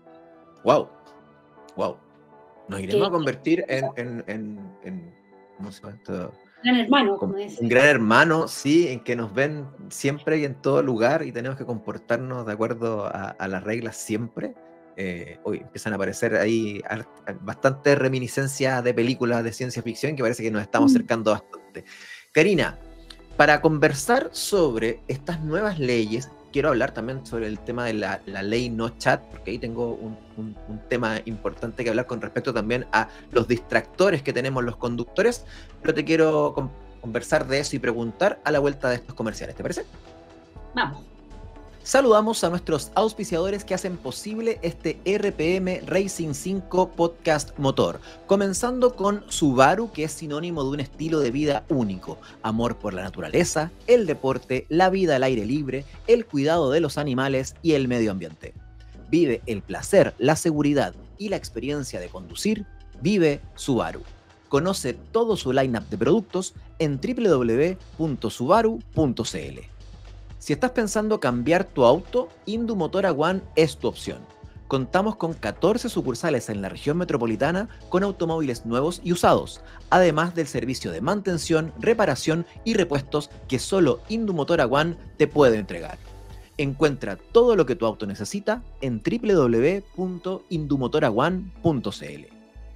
Wow. Wow. Nos iremos
Que,
a convertir en, en, en, en ¿cómo se llama esto?
gran hermano, como
Como
dice.
un gran hermano, sí, en que nos ven siempre y en todo lugar y tenemos que comportarnos de acuerdo a, a las reglas siempre. Eh, hoy empiezan a aparecer ahí bastante reminiscencias de películas de ciencia ficción que parece que nos estamos acercando bastante. Karina, para conversar sobre estas nuevas leyes, quiero hablar también sobre el tema de la, la ley no chat, porque ahí tengo un, un, un tema importante que hablar con respecto también a los distractores que tenemos los conductores, pero te quiero con, conversar de eso y preguntar a la vuelta de estos comerciales, ¿te parece?
Vamos.
Saludamos a nuestros auspiciadores que hacen posible este R P M Racing cinco Podcast Motor, comenzando con Subaru, que es sinónimo de un estilo de vida único, amor por la naturaleza, el deporte, la vida al aire libre, el cuidado de los animales y el medio ambiente. Vive el placer, la seguridad y la experiencia de conducir, vive Subaru. Conoce todo su lineup de productos en doble u doble u doble u punto subaru punto c l. Si estás pensando cambiar tu auto, Indumotora One es tu opción. Contamos con catorce sucursales en la región metropolitana con automóviles nuevos y usados, además del servicio de mantención, reparación y repuestos que solo Indumotora One te puede entregar. Encuentra todo lo que tu auto necesita en doble u doble u doble u punto indumotora one punto c l.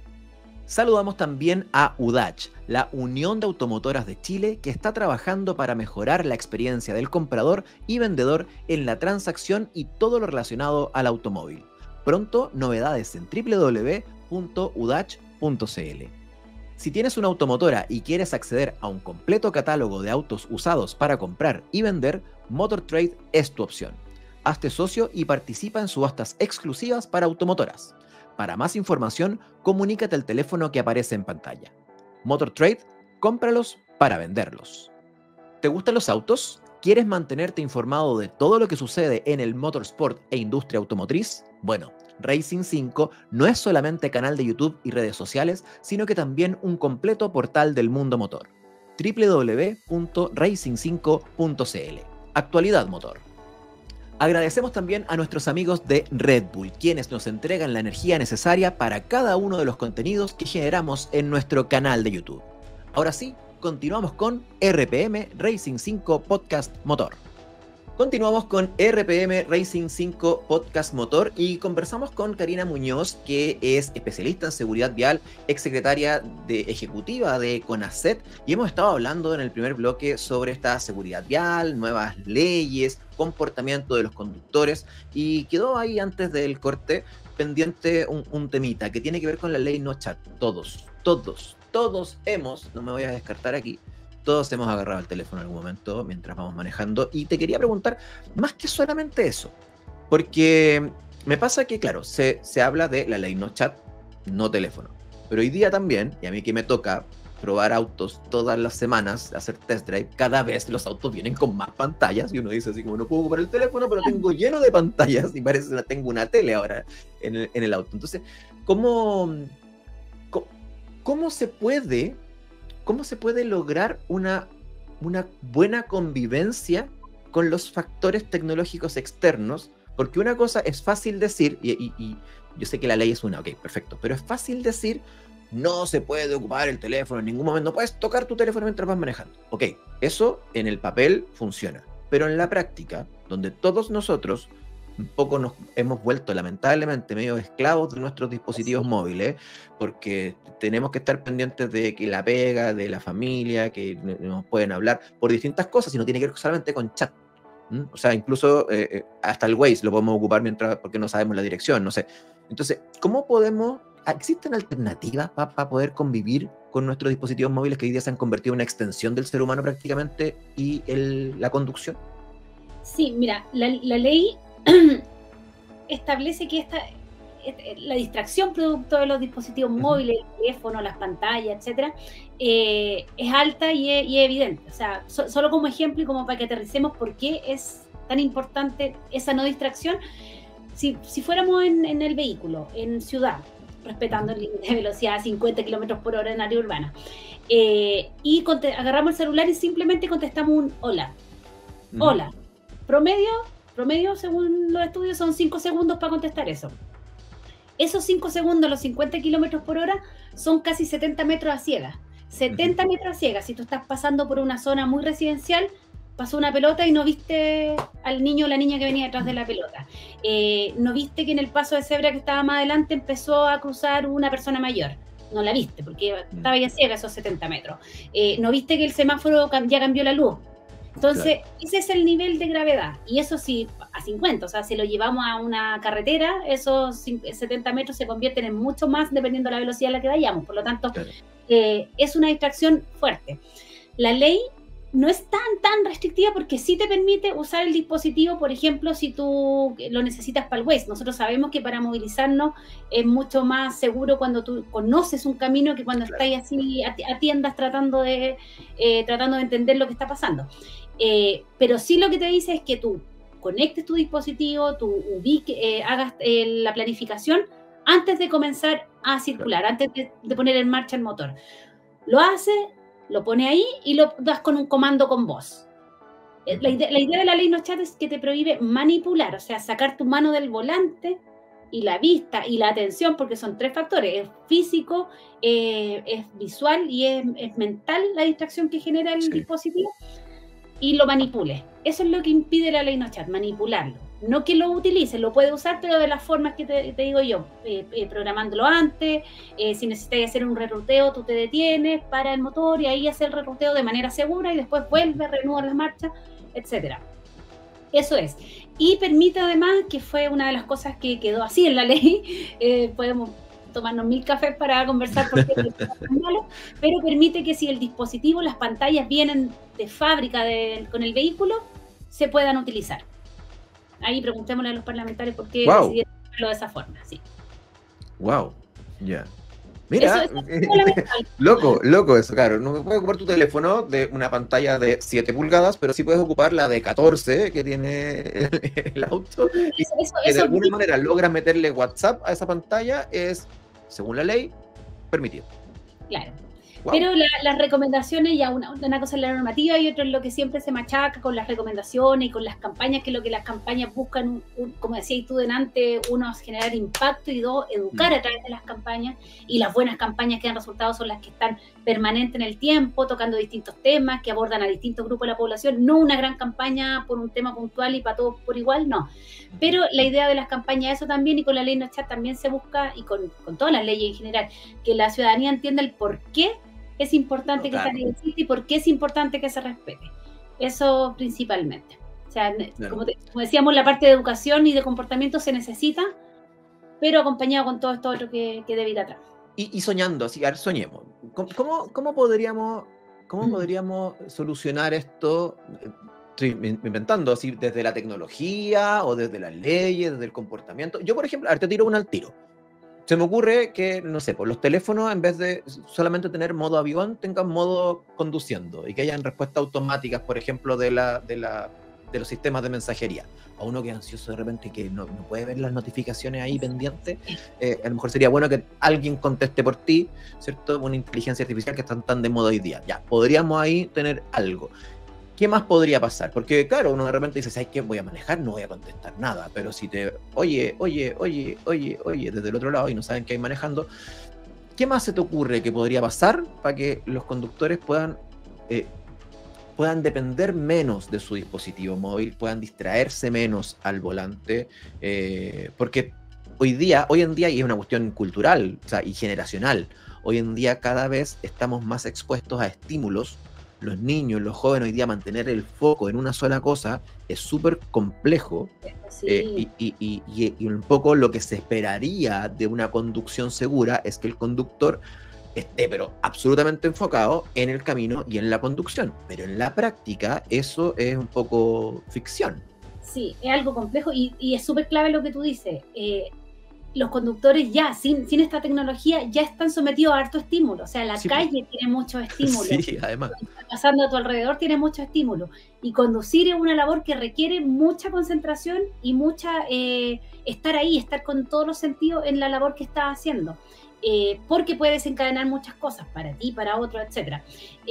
Saludamos también a U D A C, la Unión de Automotoras de Chile, que está trabajando para mejorar la experiencia del comprador y vendedor en la transacción y todo lo relacionado al automóvil. Pronto, novedades en doble u doble u doble u punto u d a c punto c l. Si tienes una automotora y quieres acceder a un completo catálogo de autos usados para comprar y vender, MotorTrade es tu opción. Hazte socio y participa en subastas exclusivas para automotoras. Para más información, comunícate al teléfono que aparece en pantalla. MotorTrade, cómpralos para venderlos. ¿Te gustan los autos? ¿Quieres mantenerte informado de todo lo que sucede en el motorsport e industria automotriz? Bueno, Racing cinco no es solamente canal de YouTube y redes sociales, sino que también un completo portal del mundo motor. doble u doble u doble u punto racing cinco punto c l. Actualidad motor. Agradecemos también a nuestros amigos de Red Bull, quienes nos entregan la energía necesaria para cada uno de los contenidos que generamos en nuestro canal de YouTube. Ahora sí, continuamos con R P M Racing cinco Podcast Motor. Continuamos con R P M Racing cinco Podcast Motor y conversamos con Karina Muñoz, que es especialista en seguridad vial, exsecretaria de ejecutiva de CONACET, y hemos estado hablando en el primer bloque sobre esta seguridad vial, nuevas leyes, comportamiento de los conductores, y quedó ahí antes del corte pendiente un, un temita que tiene que ver con la ley no chat. Todos, todos, todos hemos, no me voy a descartar aquí, todos hemos agarrado el teléfono en algún momento mientras vamos manejando, y te quería preguntar, más que solamente eso, porque me pasa que, claro, se, se habla de la ley no chat, no teléfono, pero hoy día también, y a mí que me toca probar autos todas las semanas, hacer test drive, cada vez los autos vienen con más pantallas, y uno dice así como, no puedo ocupar el teléfono, pero tengo lleno de pantallas, y parece que tengo una tele ahora en el, en el auto. Entonces, ¿cómo, cómo, cómo se puede... ¿Cómo se puede lograr una, una buena convivencia con los factores tecnológicos externos? Porque una cosa es fácil decir, y, y, y yo sé que la ley es una, ok, perfecto, pero es fácil decir, no se puede ocupar el teléfono en ningún momento, no puedes tocar tu teléfono mientras vas manejando. Ok, eso en el papel funciona, pero en la práctica, donde todos nosotros un poco nos hemos vuelto lamentablemente medio esclavos de nuestros dispositivos
Sí.
móviles, porque tenemos que estar pendientes de que la pega, de la familia, que nos pueden hablar por distintas cosas y no tiene que ver solamente con chat. ¿Mm? O sea, incluso eh, eh, hasta el Waze lo podemos ocupar mientras, porque no sabemos la dirección, no sé. Entonces, ¿cómo podemos, existen alternativas para pa poder convivir con nuestros dispositivos móviles que hoy día se han convertido en una extensión del ser humano prácticamente y el, la conducción?
Sí, mira, la, la ley establece que esta, la distracción producto de los dispositivos móviles, el teléfono, las pantallas, etcétera, eh, es alta y es, y es evidente. O sea, so, solo como ejemplo y como para que aterricemos por qué es tan importante esa no distracción. Si, si fuéramos en, en el vehículo, en ciudad, respetando el límite de velocidad a cincuenta kilómetros por hora en área urbana, eh, y agarramos el celular y simplemente contestamos un hola. Uh-huh. Hola. Promedio, promedio, según los estudios, son cinco segundos para contestar eso. Esos cinco segundos, los cincuenta kilómetros por hora, son casi setenta metros a ciegas. setenta uh-huh. metros a ciegas. Si tú estás pasando por una zona muy residencial, pasó una pelota y no viste al niño o la niña que venía detrás de la pelota. Eh, no viste que en el paso de cebra que estaba más adelante empezó a cruzar una persona mayor. No la viste, porque estaba ya ciega esos setenta metros. Eh, no viste que el semáforo ya cambió la luz. Entonces, claro, ese es el nivel de gravedad. Y eso sí, a cincuenta, o sea, si lo llevamos a una carretera, esos setenta metros se convierten en mucho más dependiendo de la velocidad a la que vayamos. Por lo tanto, claro, eh, es una distracción fuerte. La ley no es tan, tan restrictiva porque sí te permite usar el dispositivo, por ejemplo, si tú lo necesitas para el Waze. Nosotros sabemos que para movilizarnos es mucho más seguro cuando tú conoces un camino que cuando claro, estás así a, a tiendas tratando de, eh, tratando de entender lo que está pasando. Eh, pero sí lo que te dice es que tú conectes tu dispositivo, tú ubique, eh, hagas eh, la planificación antes de comenzar a circular, claro, antes de, de poner en marcha el motor. Lo hace, lo pone ahí y lo das con un comando con voz. La idea, la idea de la ley no chat es que te prohíbe manipular, o sea, sacar tu mano del volante y la vista y la atención, porque son tres factores, es físico, eh, es visual y es, es mental la distracción que genera el sí. dispositivo, y lo manipule. Eso es lo que impide la ley no chat, manipularlo. No que lo utilice, lo puede usar, pero de las formas que te, te digo yo, eh, eh, programándolo antes, eh, si necesitas hacer un reruteo, tú te detienes, para el motor y ahí hace el reruteo de manera segura y después vuelve, reanuda la marcha, etcétera. Eso es. Y permite además, que fue una de las cosas que quedó así en la ley, eh, podemos tomarnos mil cafés para conversar porque es malo, pero permite que si el dispositivo, las pantallas vienen de fábrica de, con el vehículo, se puedan utilizar. Ahí preguntémosle a los parlamentarios por qué wow. decidieron hacerlo de esa forma. Sí.
Wow, ya. Yeah. Mira, eso, eso loco, loco eso, claro. No puedes ocupar tu teléfono de una pantalla de siete pulgadas, pero sí puedes ocupar la de catorce que tiene el, el auto. Y eso, eso, que de alguna es... manera logras meterle WhatsApp a esa pantalla, es, según la ley, permitido.
Claro. Wow. Pero la, las recomendaciones, ya una, una cosa es la normativa y otra es lo que siempre se machaca con las recomendaciones y con las campañas, que es lo que las campañas buscan, un, un, como decías tú delante, uno, generar impacto y dos, educar mm. a través de las campañas, y las buenas campañas que han resultado son las que están permanentes en el tiempo, tocando distintos temas, que abordan a distintos grupos de la población, no una gran campaña por un tema puntual y para todos por igual, no. Pero la idea de las campañas, eso también, y con la ley no chat también se busca, y con, con todas las leyes en general, que la ciudadanía entienda el por qué es importante claro. que esta ley existe y por qué es importante que se respete. Eso principalmente. O sea, claro. como, te, como decíamos, la parte de educación y de comportamiento se necesita, pero acompañado con todo esto otro que, que debe ir atrás.
Y, y soñando, así, a ver, soñemos. ¿Cómo, cómo podríamos, cómo mm. podríamos solucionar esto? Estoy inventando, así, desde la tecnología o desde las leyes, desde el comportamiento. Yo, por ejemplo, a ver, te tiro una al tiro. Se me ocurre que, no sé, por los teléfonos, en vez de solamente tener modo avión, tengan modo conduciendo y que hayan respuestas automáticas, por ejemplo, de, la, de, la, de los sistemas de mensajería. A uno que es ansioso de repente, que no, no puede ver las notificaciones ahí pendientes, eh, a lo mejor sería bueno que alguien conteste por ti, ¿cierto? Una inteligencia artificial que están tan de moda hoy día. Ya, podríamos ahí tener algo. ¿Qué más podría pasar? Porque, claro, uno de repente dice, ¿sabes qué? Voy a manejar, no voy a contestar nada. Pero si te, oye, oye, oye, oye, oye, desde el otro lado y no saben qué hay manejando, ¿qué más se te ocurre que podría pasar para que los conductores puedan eh, puedan depender menos de su dispositivo móvil, puedan distraerse menos al volante, eh, porque hoy día, hoy en día, y es una cuestión cultural, o sea, y generacional, hoy en día cada vez estamos más expuestos a estímulos. Los niños, los jóvenes hoy día mantener el foco en una sola cosa es súper complejo,
Sí.
eh, y, y, y, y un poco lo que se esperaría de una conducción segura es que el conductor esté pero absolutamente enfocado en el camino y en la conducción, pero en la práctica eso es un poco ficción.
Sí, es algo complejo y, y es súper clave lo que tú dices. Eh, los conductores ya, sin, sin esta tecnología, ya están sometidos a harto estímulo. O sea, la
Sí,
calle tiene muchos estímulos.
Sí, además.
Lo que está pasando a tu alrededor tiene muchos estímulos. Y conducir es una labor que requiere mucha concentración y mucha eh, estar ahí, estar con todos los sentidos en la labor que estás haciendo. Eh, porque puede desencadenar muchas cosas para ti, para otro, etcétera.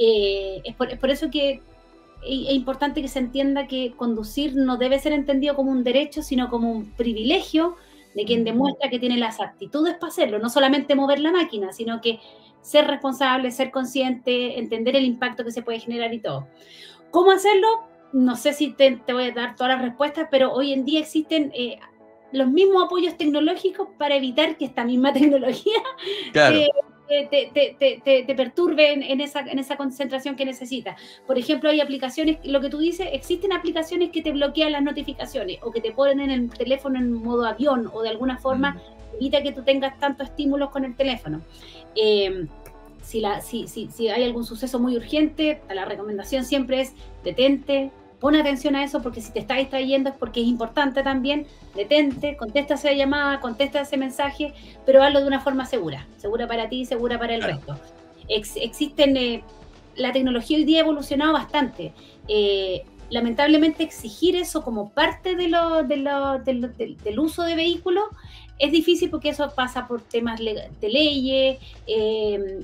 Eh, es, por, es por eso que es importante que se entienda que conducir no debe ser entendido como un derecho, sino como un privilegio de quien demuestra que tiene las aptitudes para hacerlo, no solamente mover la máquina, sino que ser responsable, ser consciente, entender el impacto que se puede generar y todo. ¿Cómo hacerlo? No sé si te, te voy a dar todas las respuestas, pero hoy en día existen eh, los mismos apoyos tecnológicos para evitar que esta misma tecnología
Claro.
eh, Te, te, te, te, te perturbe en, en, esa, en esa concentración que necesitas. Por ejemplo, hay aplicaciones, lo que tú dices, existen aplicaciones que te bloquean las notificaciones o que te ponen en el teléfono en modo avión o de alguna forma mm. evita que tú tengas tantos estímulos con el teléfono. Eh, si, la, si, si, si hay algún suceso muy urgente, la recomendación siempre es detente, pon atención a eso, porque si te está distrayendo es porque es importante también. Detente, contesta esa llamada, contesta ese mensaje, pero hazlo de una forma segura, segura para ti, segura para el claro. resto. Ex, existen, eh, la tecnología hoy día ha evolucionado bastante. Eh, lamentablemente exigir eso como parte de lo, de lo, de lo, de, del uso de vehículos es difícil porque eso pasa por temas de leyes, eh,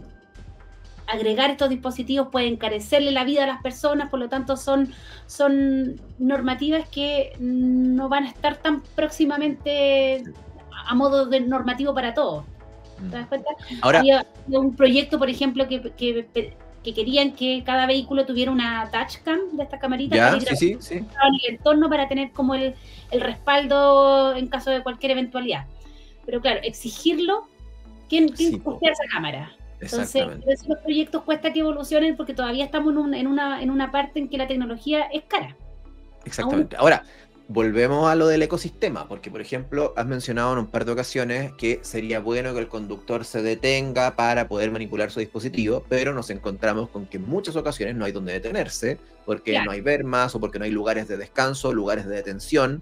agregar estos dispositivos puede encarecerle la vida a las personas, por lo tanto son, son normativas que no van a estar tan próximamente a modo de normativo para todos. ¿Te das cuenta?
Ahora,
había un proyecto, por ejemplo, que, que, que querían que cada vehículo tuviera una touchcam de estas camaritas
ya,
para
sí, sí, sí.
en el entorno para tener como el, el respaldo en caso de cualquier eventualidad. Pero claro, exigirlo, ¿quién, quién
Sí,
costea esa cámara? Entonces,
exactamente.
eso los proyectos cuesta que evolucionen porque todavía estamos en, un, en, una, en una parte en que la tecnología es cara.
Exactamente. Aún... Ahora, volvemos a lo del ecosistema, porque, por ejemplo, has mencionado en un par de ocasiones que sería bueno que el conductor se detenga para poder manipular su dispositivo, pero nos encontramos con que en muchas ocasiones no hay donde detenerse, porque claro. no hay bermas o porque no hay lugares de descanso, lugares de detención.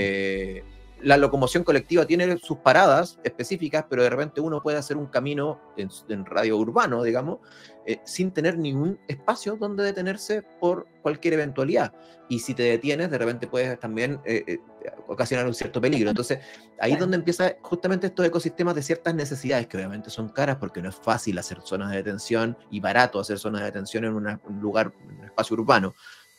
Eh, la locomoción colectiva tiene sus paradas específicas, pero de repente uno puede hacer un camino en, en radio urbano, digamos, eh, sin tener ningún espacio donde detenerse por cualquier eventualidad. Y si te detienes, de repente puedes también eh, eh, ocasionar un cierto peligro. Entonces, ahí es donde empieza justamente estos ecosistemas de ciertas necesidades, que obviamente son caras porque no es fácil hacer zonas de detención y barato hacer zonas de detención en una, un lugar, en un espacio urbano.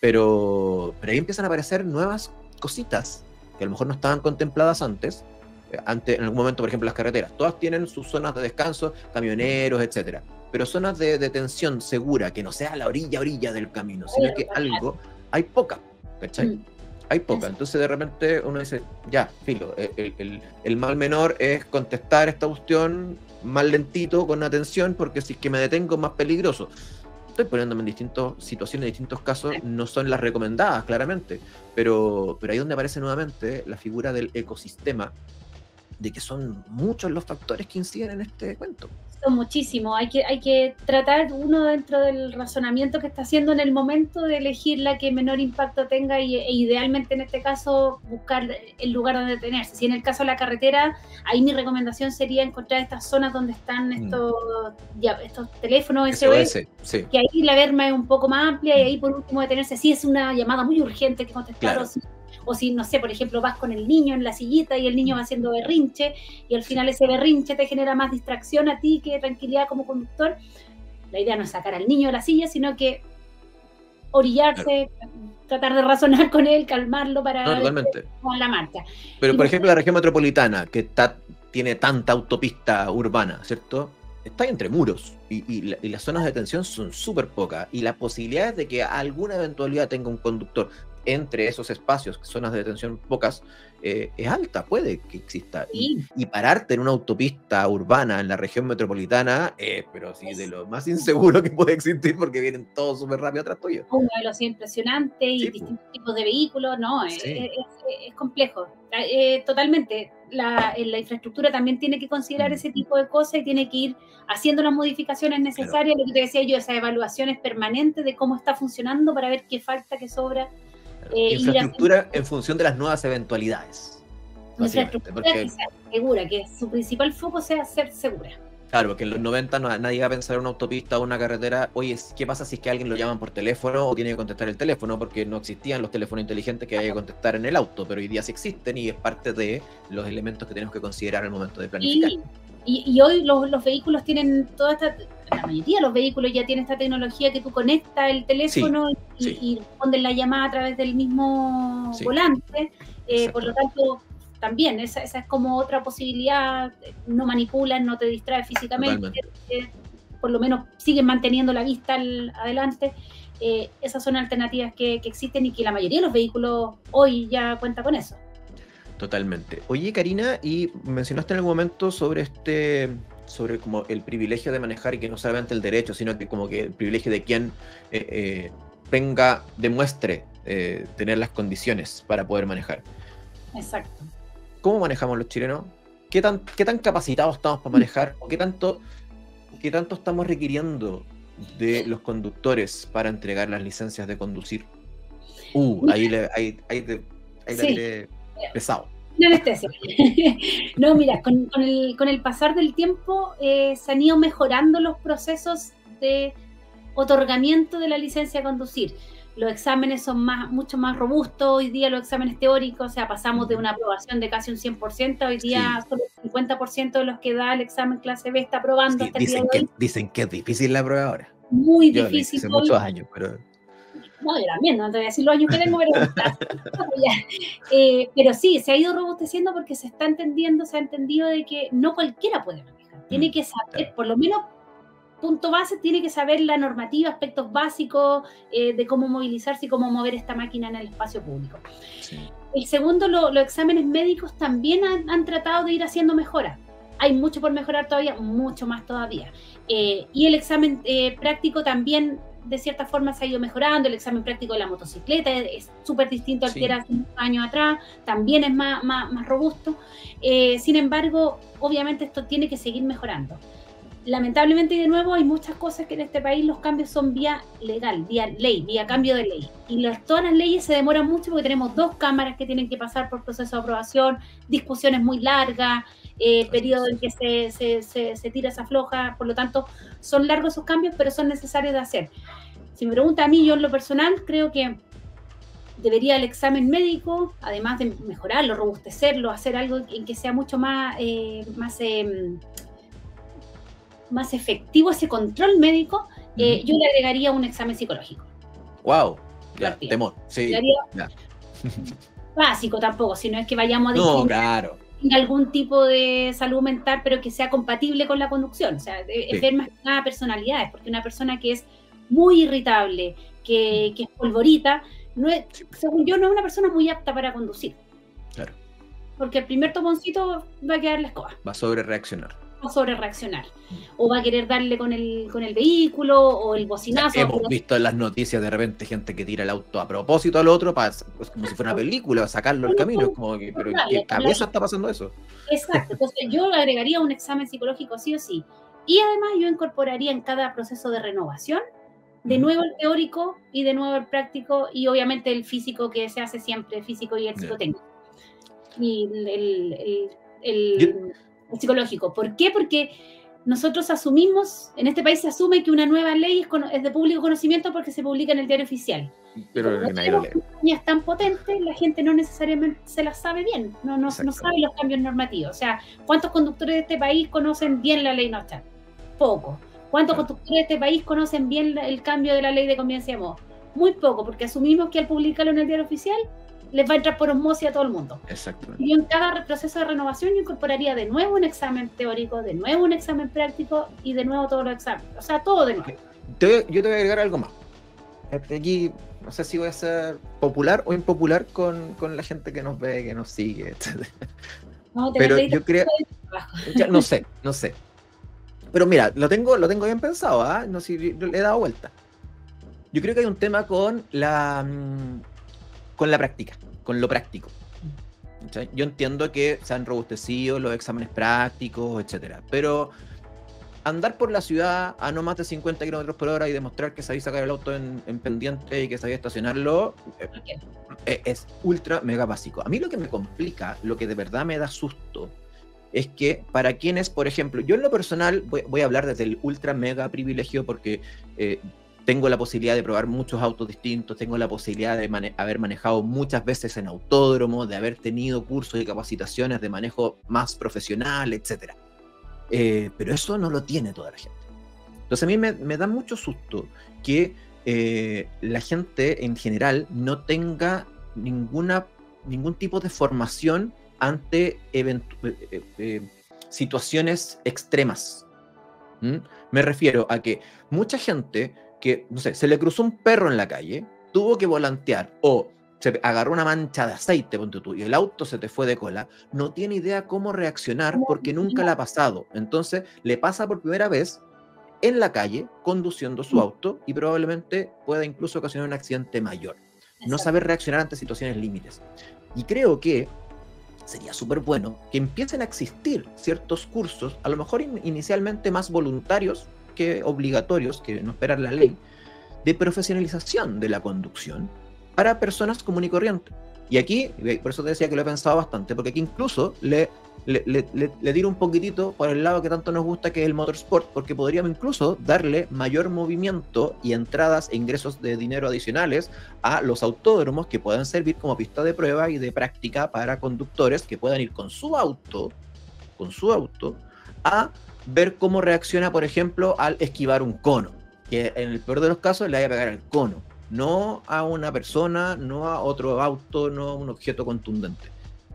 Pero, pero ahí empiezan a aparecer nuevas cositas que a lo mejor no estaban contempladas antes, antes, en algún momento, por ejemplo, las carreteras, todas tienen sus zonas de descanso, camioneros, etcétera, pero zonas de detención segura, que no sea la orilla, orilla del camino, sino que algo, hay poca, ¿cachai? Mm. Hay poca, entonces de repente uno dice, ya, filo, el, el, el mal menor es contestar esta cuestión más lentito, con atención, porque si es que me detengo es más peligroso. Estoy poniéndome en distintas situaciones, en distintos casos, no son las recomendadas, claramente, pero, pero ahí donde aparece nuevamente la figura del ecosistema, de que son muchos los factores que inciden en este cuento.
Son muchísimos, hay que, hay que tratar uno dentro del razonamiento que está haciendo en el momento de elegir la que menor impacto tenga y, e idealmente en este caso buscar el lugar donde detenerse. Si en el caso de la carretera, ahí mi recomendación sería encontrar estas zonas donde están estos, mm. ya, estos teléfonos S O S, sí. Que ahí la berma es un poco más amplia y ahí por último detenerse. Si es una llamada muy urgente que contestar, claro. o si O si, no sé, por ejemplo, vas con el niño en la sillita y el niño va haciendo berrinche y al final ese berrinche te genera más distracción a ti que tranquilidad como conductor. La idea no es sacar al niño de la silla, sino que orillarse, claro. tratar de razonar con él, calmarlo para
no, totalmente.
Con la marcha.
Pero,
y
por ejemplo, la región metropolitana, que está, tiene tanta autopista urbana, ¿cierto? está entre muros y, y, la, y las zonas de detención son súper pocas y las posibilidades de que alguna eventualidad tenga un conductor entre esos espacios, zonas de detención pocas, eh, es alta, puede que exista. Y, y pararte en una autopista urbana en la región metropolitana, eh, pero sí, de lo más inseguro que puede existir porque vienen todos súper rápido atrás tuyo.
Una velocidad impresionante y sí, distintos tipos de vehículos, no, sí. es, es, es complejo. Eh, totalmente. La, la infraestructura también tiene que considerar mm. ese tipo de cosas y tiene que ir haciendo las modificaciones necesarias, claro. Lo que te decía yo, esas evaluaciones permanentes de cómo está funcionando para ver qué falta, qué sobra.
Eh, infraestructura en función de las nuevas eventualidades.
Infraestructura porque... que sea segura, que su principal foco sea ser segura.
Claro, porque en los noventa no, nadie va a pensar en una autopista o una carretera, oye, ¿qué pasa si es que alguien lo llaman por teléfono o tiene que contestar el teléfono? Porque no existían los teléfonos inteligentes que haya que contestar en el auto, pero hoy día sí existen y es parte de los elementos que tenemos que considerar al momento de planificar.
Y, y, y hoy los, los vehículos tienen toda esta, la mayoría de los vehículos ya tienen esta tecnología que tú conectas el teléfono sí, y, sí. y responden la llamada a través del mismo sí. volante, eh, por lo tanto... También, esa, esa es como otra posibilidad, no manipulan, no te distraes físicamente, eh, por lo menos siguen manteniendo la vista al, adelante. Eh, esas son alternativas que, que existen y que la mayoría de los vehículos hoy ya cuenta con eso.
Totalmente. Oye, Karina, y mencionaste en algún momento sobre este, sobre como el privilegio de manejar y que no solamente el derecho, sino que como que el privilegio de quien eh, eh, tenga, demuestre eh, tener las condiciones para poder manejar.
Exacto.
¿Cómo manejamos los chilenos? ¿Qué tan, qué tan capacitados estamos para manejar? ¿O qué tanto, qué tanto estamos requiriendo de los conductores para entregar las licencias de conducir? Uh, ahí le ahí, ahí te, ahí sí. le pesado.
Una anestesia. No, mira, con, con, el, con el pasar del tiempo eh, se han ido mejorando los procesos de otorgamiento de la licencia de conducir. Los exámenes son más, mucho más robustos, hoy día los exámenes teóricos, o sea, pasamos de una aprobación de casi un cien por ciento, hoy día sí. solo el cincuenta por ciento de los que da el examen clase B está aprobando.
Sí, hasta dicen, el día que, dicen que es difícil la prueba ahora.
Muy
Yo
difícil.
Hace muchos años, pero...
No, yo también, no te voy a decir los años que tengo, pero... eh, pero sí, se ha ido robusteciendo porque se está entendiendo, se ha entendido de que no cualquiera puede manejar, tiene que saber, claro. por lo menos... punto base, tiene que saber la normativa, aspectos básicos eh, de cómo movilizarse y cómo mover esta máquina en el espacio público. Sí. El segundo, lo, los exámenes médicos también han, han tratado de ir haciendo mejoras. Hay mucho por mejorar todavía, mucho más todavía. Eh, y el examen eh, práctico también, de cierta forma, se ha ido mejorando. El examen práctico de la motocicleta es súper distinto al sí. que era hace unos años atrás, también es más, más, más robusto. Eh, sin embargo, obviamente esto tiene que seguir mejorando. Lamentablemente, de nuevo, hay muchas cosas que en este país los cambios son vía legal, vía ley, vía cambio de ley. Y las, todas las leyes se demoran mucho porque tenemos dos cámaras que tienen que pasar por proceso de aprobación, discusiones muy largas, eh, periodo en que se, se, se, se tira, se afloja. Por lo tanto, son largos esos cambios, pero son necesarios de hacer. Si me pregunta a mí, yo en lo personal creo que debería el examen médico, además de mejorarlo, robustecerlo, hacer algo en que sea mucho más... Eh, más eh, más efectivo ese control médico, eh, uh-huh. yo le agregaría un examen psicológico.
Wow, ya, temor, sí. Ya.
Básico tampoco, si no es que vayamos a
no, claro.
algún tipo de salud mental, pero que sea compatible con la conducción. O sea, es sí. ver más que nada personalidades, porque una persona que es muy irritable, que, que es polvorita, no es, según yo, no es una persona muy apta para conducir.
Claro.
Porque el primer toponcito va a quedar la escoba.
Va a sobre reaccionar.
sobre reaccionar, o va a querer darle con el, con el vehículo, o el bocinazo.
Hemos pero... visto en las noticias de repente gente que tira el auto a propósito al otro, para, pues, como si fuera una película, sacarlo del camino, es como que, pero ¿en qué cabeza está pasando eso?
Exacto, entonces yo agregaría un examen psicológico sí o sí, y además yo incorporaría en cada proceso de renovación, de nuevo el teórico, y de nuevo el práctico, y obviamente el físico que se hace siempre, el físico y el psicotécnico. Y el... el, el, el psicológico. ¿Por qué? Porque nosotros asumimos, en este país se asume que una nueva ley es, es de público conocimiento porque se publica en el diario oficial.
Pero
como tenemos campañas tan potentes, la gente no necesariamente se las sabe bien, no, no, no sabe los cambios normativos. O sea, ¿cuántos conductores de este país conocen bien la ley Nochar? Poco. ¿Cuántos claro. conductores de este país conocen bien el cambio de la ley de convivencia de modo? Muy poco, porque asumimos que al publicarlo en el diario oficial les va a entrar por osmosis a todo el mundo.
Exactamente.
Y yo en cada proceso de renovación yo incorporaría de nuevo un examen teórico, de nuevo un examen práctico y de nuevo todos los exámenes. O sea, todo de nuevo.
Te, yo te voy a agregar algo más. Aquí no sé si voy a ser popular o impopular con, con la gente que nos ve, que nos sigue, etcétera.
No,
pero yo creo, ya, no sé, no sé. Pero mira, lo tengo, lo tengo bien pensado, ¿eh? No sé, le he dado vuelta. Yo creo que hay un tema con la, con la práctica, con lo práctico. ¿Sí? Yo entiendo que se han robustecido los exámenes prácticos, etcétera, pero andar por la ciudad a no más de cincuenta kilómetros por hora y demostrar que sabéis sacar el auto en, en pendiente y que sabéis estacionarlo, okay. es, es ultra mega básico. A mí lo que me complica, lo que de verdad me da susto, es que para quienes, por ejemplo, yo en lo personal voy, voy a hablar desde el ultra mega privilegio porque eh, tengo la posibilidad de probar muchos autos distintos, tengo la posibilidad de mane- haber manejado muchas veces en autódromo, de haber tenido cursos y capacitaciones de manejo más profesional, etcétera. Eh, pero eso no lo tiene toda la gente. Entonces a mí me, me da mucho susto que eh, la gente en general no tenga ninguna, ningún tipo de formación ante eventu- eh, eh, situaciones extremas. ¿Mm? Me refiero a que mucha gente que, no sé, se le cruzó un perro en la calle, tuvo que volantear o se agarró una mancha de aceite, ponte tú, y el auto se te fue de cola, no tiene idea cómo reaccionar porque nunca le ha pasado. Entonces, le pasa por primera vez en la calle, conduciendo su auto, y probablemente pueda incluso ocasionar un accidente mayor. No saber reaccionar ante situaciones límites. Y creo que sería súper bueno que empiecen a existir ciertos cursos, a lo mejor in- inicialmente más voluntarios que obligatorios, que no esperar la ley, de profesionalización de la conducción para personas común y corriente. Y aquí, por eso te decía que lo he pensado bastante, porque aquí incluso le, le, le, le, le tiro un poquitito por el lado que tanto nos gusta, que es el motorsport, porque podríamos incluso darle mayor movimiento y entradas e ingresos de dinero adicionales a los autódromos que puedan servir como pista de prueba y de práctica para conductores que puedan ir con su auto, con su auto, a ver cómo reacciona, por ejemplo, al esquivar un cono, que en el peor de los casos le vaya a pegar al cono, no a una persona, no a otro auto, no a un objeto contundente.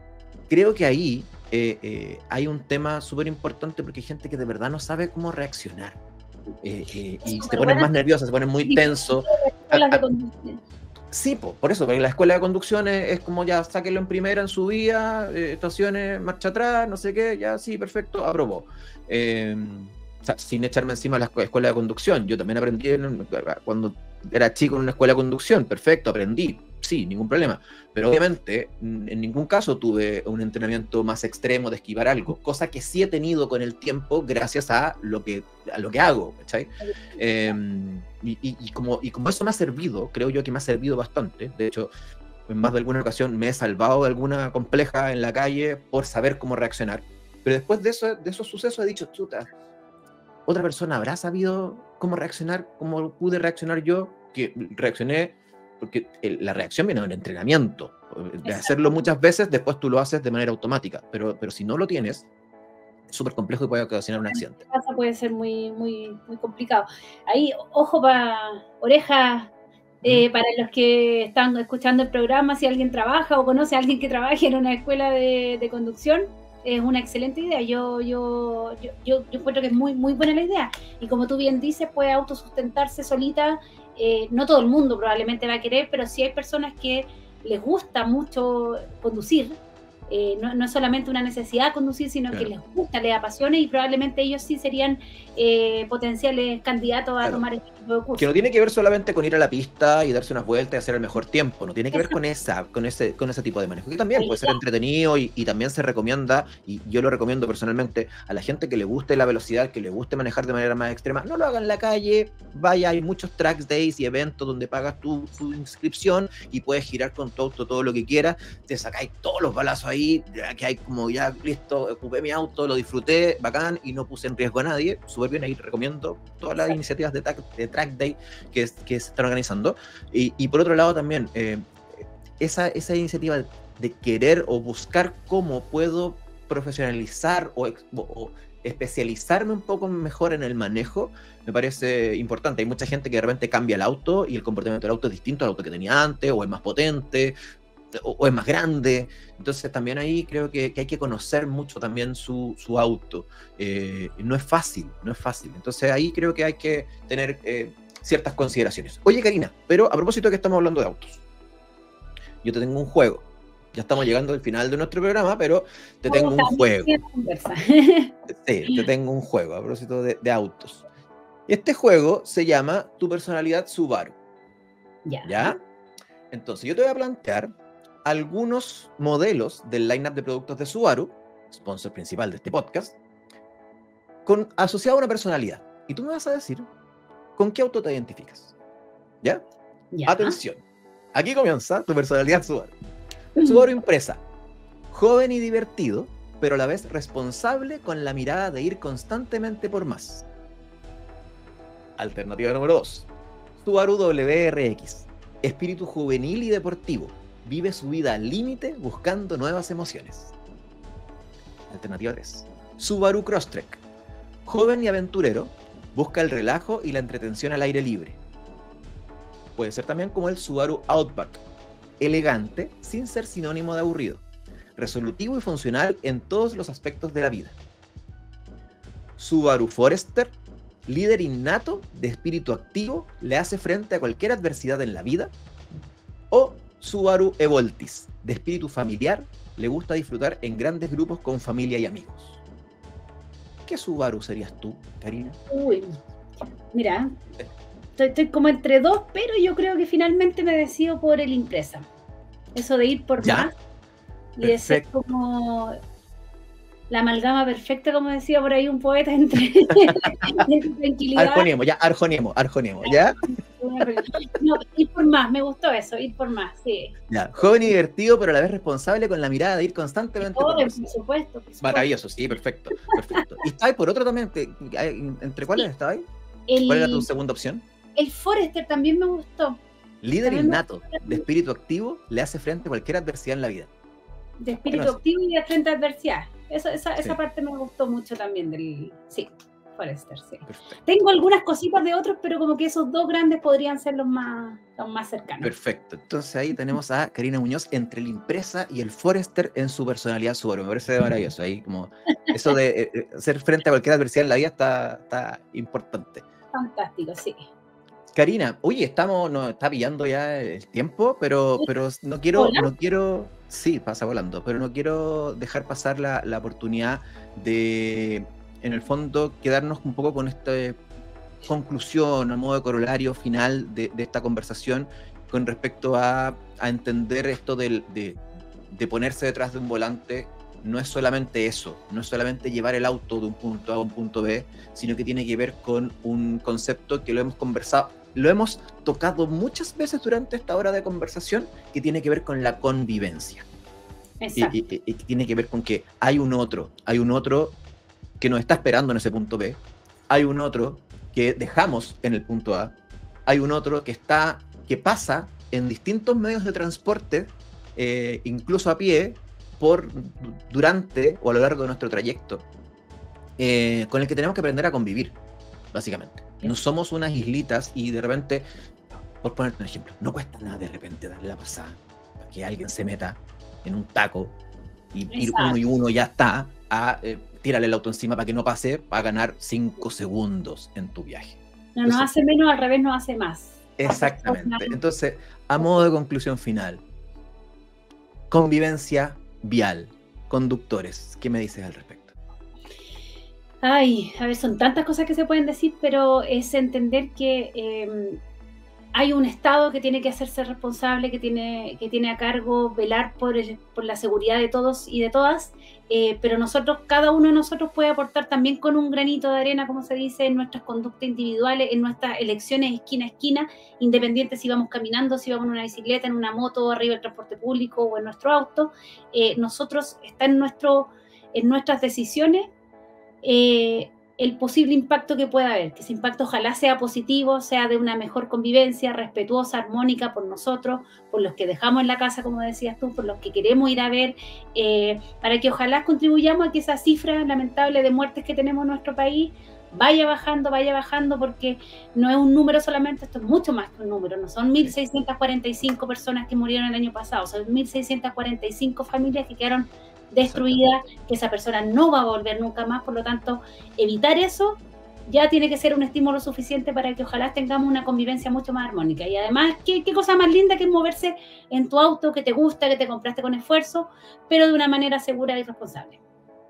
Creo que ahí eh, eh, hay un tema súper importante porque hay gente que de verdad no sabe cómo reaccionar. Eh, eh, y se ponen más nerviosos, se ponen muy tensos. Sí, po, por eso, porque la escuela de conducción es, es como ya sáquenlo en primera en su vía, eh, estaciones, marcha atrás, no sé qué, ya sí, perfecto, aprobó. Eh, o sea, sin echarme encima la escuela de conducción. Yo también aprendí en, cuando era chico en una escuela de conducción, perfecto, aprendí, sí, ningún problema. Pero obviamente en ningún caso tuve un entrenamiento más extremo de esquivar algo, cosa que sí he tenido con el tiempo gracias a lo que, a lo que hago, ¿cachai? Eh, y, y, y, como, y como eso me ha servido, creo yo que me ha servido bastante. De hecho, en más de alguna ocasión me he salvado de alguna compleja en la calle por saber cómo reaccionar. Pero después de, eso, de esos sucesos he dicho, chuta, ¿otra persona habrá sabido cómo reaccionar, cómo pude reaccionar yo? Que reaccioné, porque el, la reacción viene del entrenamiento. De hacerlo muchas veces, después tú lo haces de manera automática. Pero, pero si no lo tienes, es súper complejo y puede ocasionar un accidente.
Puede ser muy, muy, muy complicado. Ahí, ojo para orejas, eh, ¿Mm? Para los que están escuchando el programa, si alguien trabaja o conoce a alguien que trabaje en una escuela de, de conducción, es una excelente idea. Yo, yo, yo, yo, yo encuentro que es muy, muy buena la idea. Y como tú bien dices, puede autosustentarse solita. Eh, no todo el mundo probablemente va a querer, pero sí hay personas que les gusta mucho conducir. Eh, no, no es solamente una necesidad conducir, sino claro, que les gusta, les apasiona, y probablemente ellos sí serían eh, potenciales candidatos a claro, tomar este tipo de cursos.
Que no tiene que ver solamente con ir a la pista y darse unas vueltas y hacer el mejor tiempo, no tiene que ver con esa, con ese, con ese tipo de manejo, que también puede ser entretenido y, y también se recomienda, y yo lo recomiendo personalmente, a la gente que le guste la velocidad, que le guste manejar de manera más extrema, no lo haga en la calle, vaya, hay muchos track days y eventos donde pagas tu, tu inscripción y puedes girar con tu auto todo lo que quieras, te sacáis todos los balazos ahí, que hay como ya listo, ocupé mi auto, lo disfruté, bacán, y no puse en riesgo a nadie, súper bien, ahí recomiendo todas las iniciativas de, track, de track day que, que se están organizando. Y, y por otro lado también, eh, esa, esa iniciativa de querer o buscar cómo puedo profesionalizar o, o especializarme un poco mejor en el manejo, me parece importante. Hay mucha gente que de repente cambia el auto y el comportamiento del auto es distinto al auto que tenía antes, o es más potente, o, o es más grande. Entonces también ahí creo que, que hay que conocer mucho también su, su auto. Eh, no es fácil, no es fácil. Entonces ahí creo que hay que tener eh, ciertas consideraciones. Oye, Karina, pero a propósito de que estamos hablando de autos, yo te tengo un juego. Ya estamos llegando al final de nuestro programa, pero te tengo un juego. Sí, te tengo un juego a propósito de, de autos. Este juego se llama Tu personalidad Subaru.
Ya.
¿Ya? Entonces, yo te voy a plantear algunos modelos del lineup de productos de Subaru, sponsor principal de este podcast, con, asociado a una personalidad. Y tú me vas a decir con qué auto te identificas. ¿Ya?
Ya.
Atención. Aquí comienza tu personalidad Subaru. Subaru Impreza. Joven y divertido, pero a la vez responsable con la mirada de ir constantemente por más. Alternativa número dos. Subaru W R X. Espíritu juvenil y deportivo. Vive su vida al límite buscando nuevas emociones. Alternativa tres. Subaru Crosstrek. Joven y aventurero, busca el relajo y la entretención al aire libre. Puede ser también como el Subaru Outback. Elegante, sin ser sinónimo de aburrido. Resolutivo y funcional en todos los aspectos de la vida. Subaru Forester. Líder innato, de espíritu activo, le hace frente a cualquier adversidad en la vida. O Subaru Evoltis, de espíritu familiar, le gusta disfrutar en grandes grupos con familia y amigos. ¿Qué Subaru serías tú, Karina?
Uy, mira, estoy, estoy como entre dos, pero yo creo que finalmente me decido por el Impreza. Eso de ir por
¿Ya?
más y de ser como la amalgama perfecta, como decía por ahí un poeta, entre, entre tranquilidad.
Arjoniemo, ya, arjoniemo, arjoniemo, ¿ya?
No, ir por más, me gustó eso, ir por más, sí.
Ya, joven y divertido, pero a la vez responsable con la mirada de ir constantemente
Oh,
por
por
más.
supuesto, por supuesto.
Maravilloso, sí, perfecto, perfecto. ¿Y estabas por otro también? ¿Entre cuáles
Sí.
estabas?
El,
¿Cuál era tu segunda opción?
El Forester también me gustó.
Líder
También
innato,
me...
de espíritu activo, le hace frente a cualquier adversidad en la vida.
De espíritu
Bueno,
activo y de frente a adversidad. Eso, esa,
sí.
esa parte me gustó mucho también del... Sí, Forester, sí.
Perfecto.
Tengo algunas cositas de otros, pero como que esos dos grandes podrían ser los más, los más cercanos.
Perfecto. Entonces ahí tenemos a Karina Muñoz entre el Impreza y el Forester en su personalidad Subaru. Me parece maravilloso. Ahí como eso de eh, hacer frente a cualquier adversidad en la vida está, está importante.
Fantástico, sí.
Karina, oye, estamos, nos está pillando ya el tiempo, pero, pero no quiero,
¿Hola?
no quiero, sí, pasa volando, pero no quiero dejar pasar la, la oportunidad de, en el fondo, quedarnos un poco con esta conclusión, a modo de corolario final de, de esta conversación con respecto a, a entender esto del, de, de ponerse detrás de un volante. No es solamente eso, no es solamente llevar el auto de un punto A a un punto B, sino que tiene que ver con un concepto que lo hemos conversado, lo hemos tocado muchas veces durante esta hora de conversación, que tiene que ver con la convivencia.
Exacto.
Y, y, y tiene que ver con que hay un otro, hay un otro que nos está esperando en ese punto B, hay un otro que dejamos en el punto A, hay un otro que está, que pasa en distintos medios de transporte, eh, incluso a pie, por durante o a lo largo de nuestro trayecto, eh, con el que tenemos que aprender a convivir, básicamente. No somos unas islitas y de repente, por ponerte un ejemplo, no cuesta nada de repente darle la pasada para que alguien se meta en un taco y ir
Exacto.
uno y uno ya está a eh, tirarle el auto encima para que no pase, para ganar cinco segundos en tu viaje.
No nos
Entonces,
hace menos, al revés nos hace más.
Exactamente. Entonces, a modo de conclusión final, convivencia vial, conductores, ¿qué me dices al respecto?
Ay, a ver, son tantas cosas que se pueden decir, pero es entender que eh, hay un Estado que tiene que hacerse responsable, que tiene, que tiene a cargo velar por, el, por la seguridad de todos y de todas, eh, pero nosotros, cada uno de nosotros puede aportar también con un granito de arena, como se dice, en nuestras conductas individuales, en nuestras elecciones esquina a esquina, independiente si vamos caminando, si vamos en una bicicleta, en una moto, arriba del transporte público o en nuestro auto. Eh, nosotros, está en, nuestro, en nuestras decisiones Eh, el posible impacto que pueda haber, que ese impacto ojalá sea positivo, sea de una mejor convivencia, respetuosa, armónica por nosotros, por los que dejamos en la casa, como decías tú, por los que queremos ir a ver, eh, para que ojalá contribuyamos a que esa cifra lamentable de muertes que tenemos en nuestro país vaya bajando, vaya bajando, porque no es un número solamente, esto es mucho más que un número, no son mil seiscientas cuarenta y cinco personas que murieron el año pasado, son mil seiscientas cuarenta y cinco familias que quedaron destruidas, que esa persona no va a volver nunca más, por lo tanto, evitar eso ya tiene que ser un estímulo suficiente para que ojalá tengamos una convivencia mucho más armónica. Y además, ¿qué, qué cosa más linda que es moverse en tu auto que te gusta, que te compraste con esfuerzo, pero de una manera segura y responsable?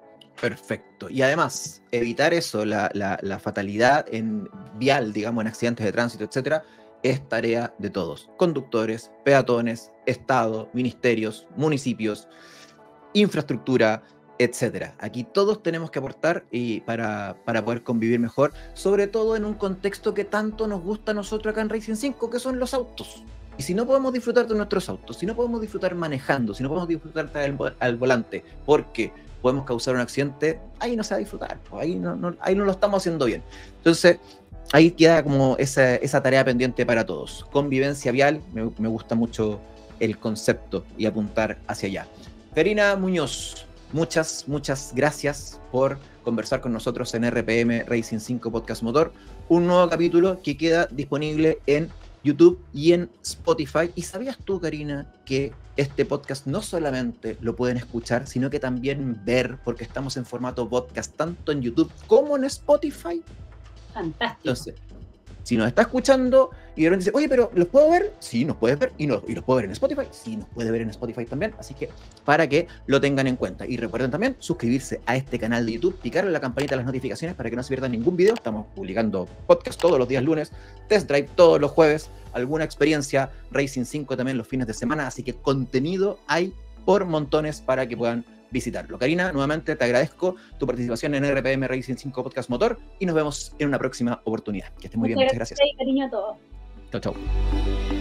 Perfecto. Y además, evitar eso, la, la, la fatalidad en vial, digamos, en accidentes de tránsito, etcétera, es tarea de todos. Conductores, peatones, Estado, ministerios, municipios, infraestructura, etcétera. Aquí todos tenemos que aportar y para, para poder convivir mejor, sobre todo en un contexto que tanto nos gusta a nosotros acá en Racing cinco, que son los autos. Y si no podemos disfrutar de nuestros autos, si no podemos disfrutar manejando, si no podemos disfrutar al, al volante, porque podemos causar un accidente, ahí no se va a disfrutar, ahí no, no, ahí no lo estamos haciendo bien. Entonces, ahí queda como esa, esa tarea pendiente para todos. Convivencia vial, me, me gusta mucho el concepto y apuntar hacia allá. Karina Muñoz, muchas, muchas gracias por conversar con nosotros en R P M Racing cinco Podcast Motor, un nuevo capítulo que queda disponible en YouTube y en Spotify. ¿Y sabías tú, Karina, que este podcast no solamente lo pueden escuchar, sino que también ver, porque estamos en formato podcast tanto en YouTube como en Spotify?
Fantástico.
Entonces, si nos está escuchando y de repente dice, oye, pero ¿los puedo ver? Sí, nos puedes ver. ¿Y, no, ¿Y los puedo ver en Spotify? Sí, nos puede ver en Spotify también. Así que para que lo tengan en cuenta. Y recuerden también suscribirse a este canal de YouTube, picarle la campanita de las notificaciones para que no se pierdan ningún video. Estamos publicando podcast todos los días lunes, test drive todos los jueves, alguna experiencia Racing cinco también los fines de semana. Así que contenido hay por montones para que puedan visitarlo. Karina, nuevamente te agradezco tu participación en R P M Racing cinco Podcast Motor y nos vemos en una próxima oportunidad. Que estés muy bien, muchas gracias.
Muchas gracias y cariño a todos.
Chao, chao.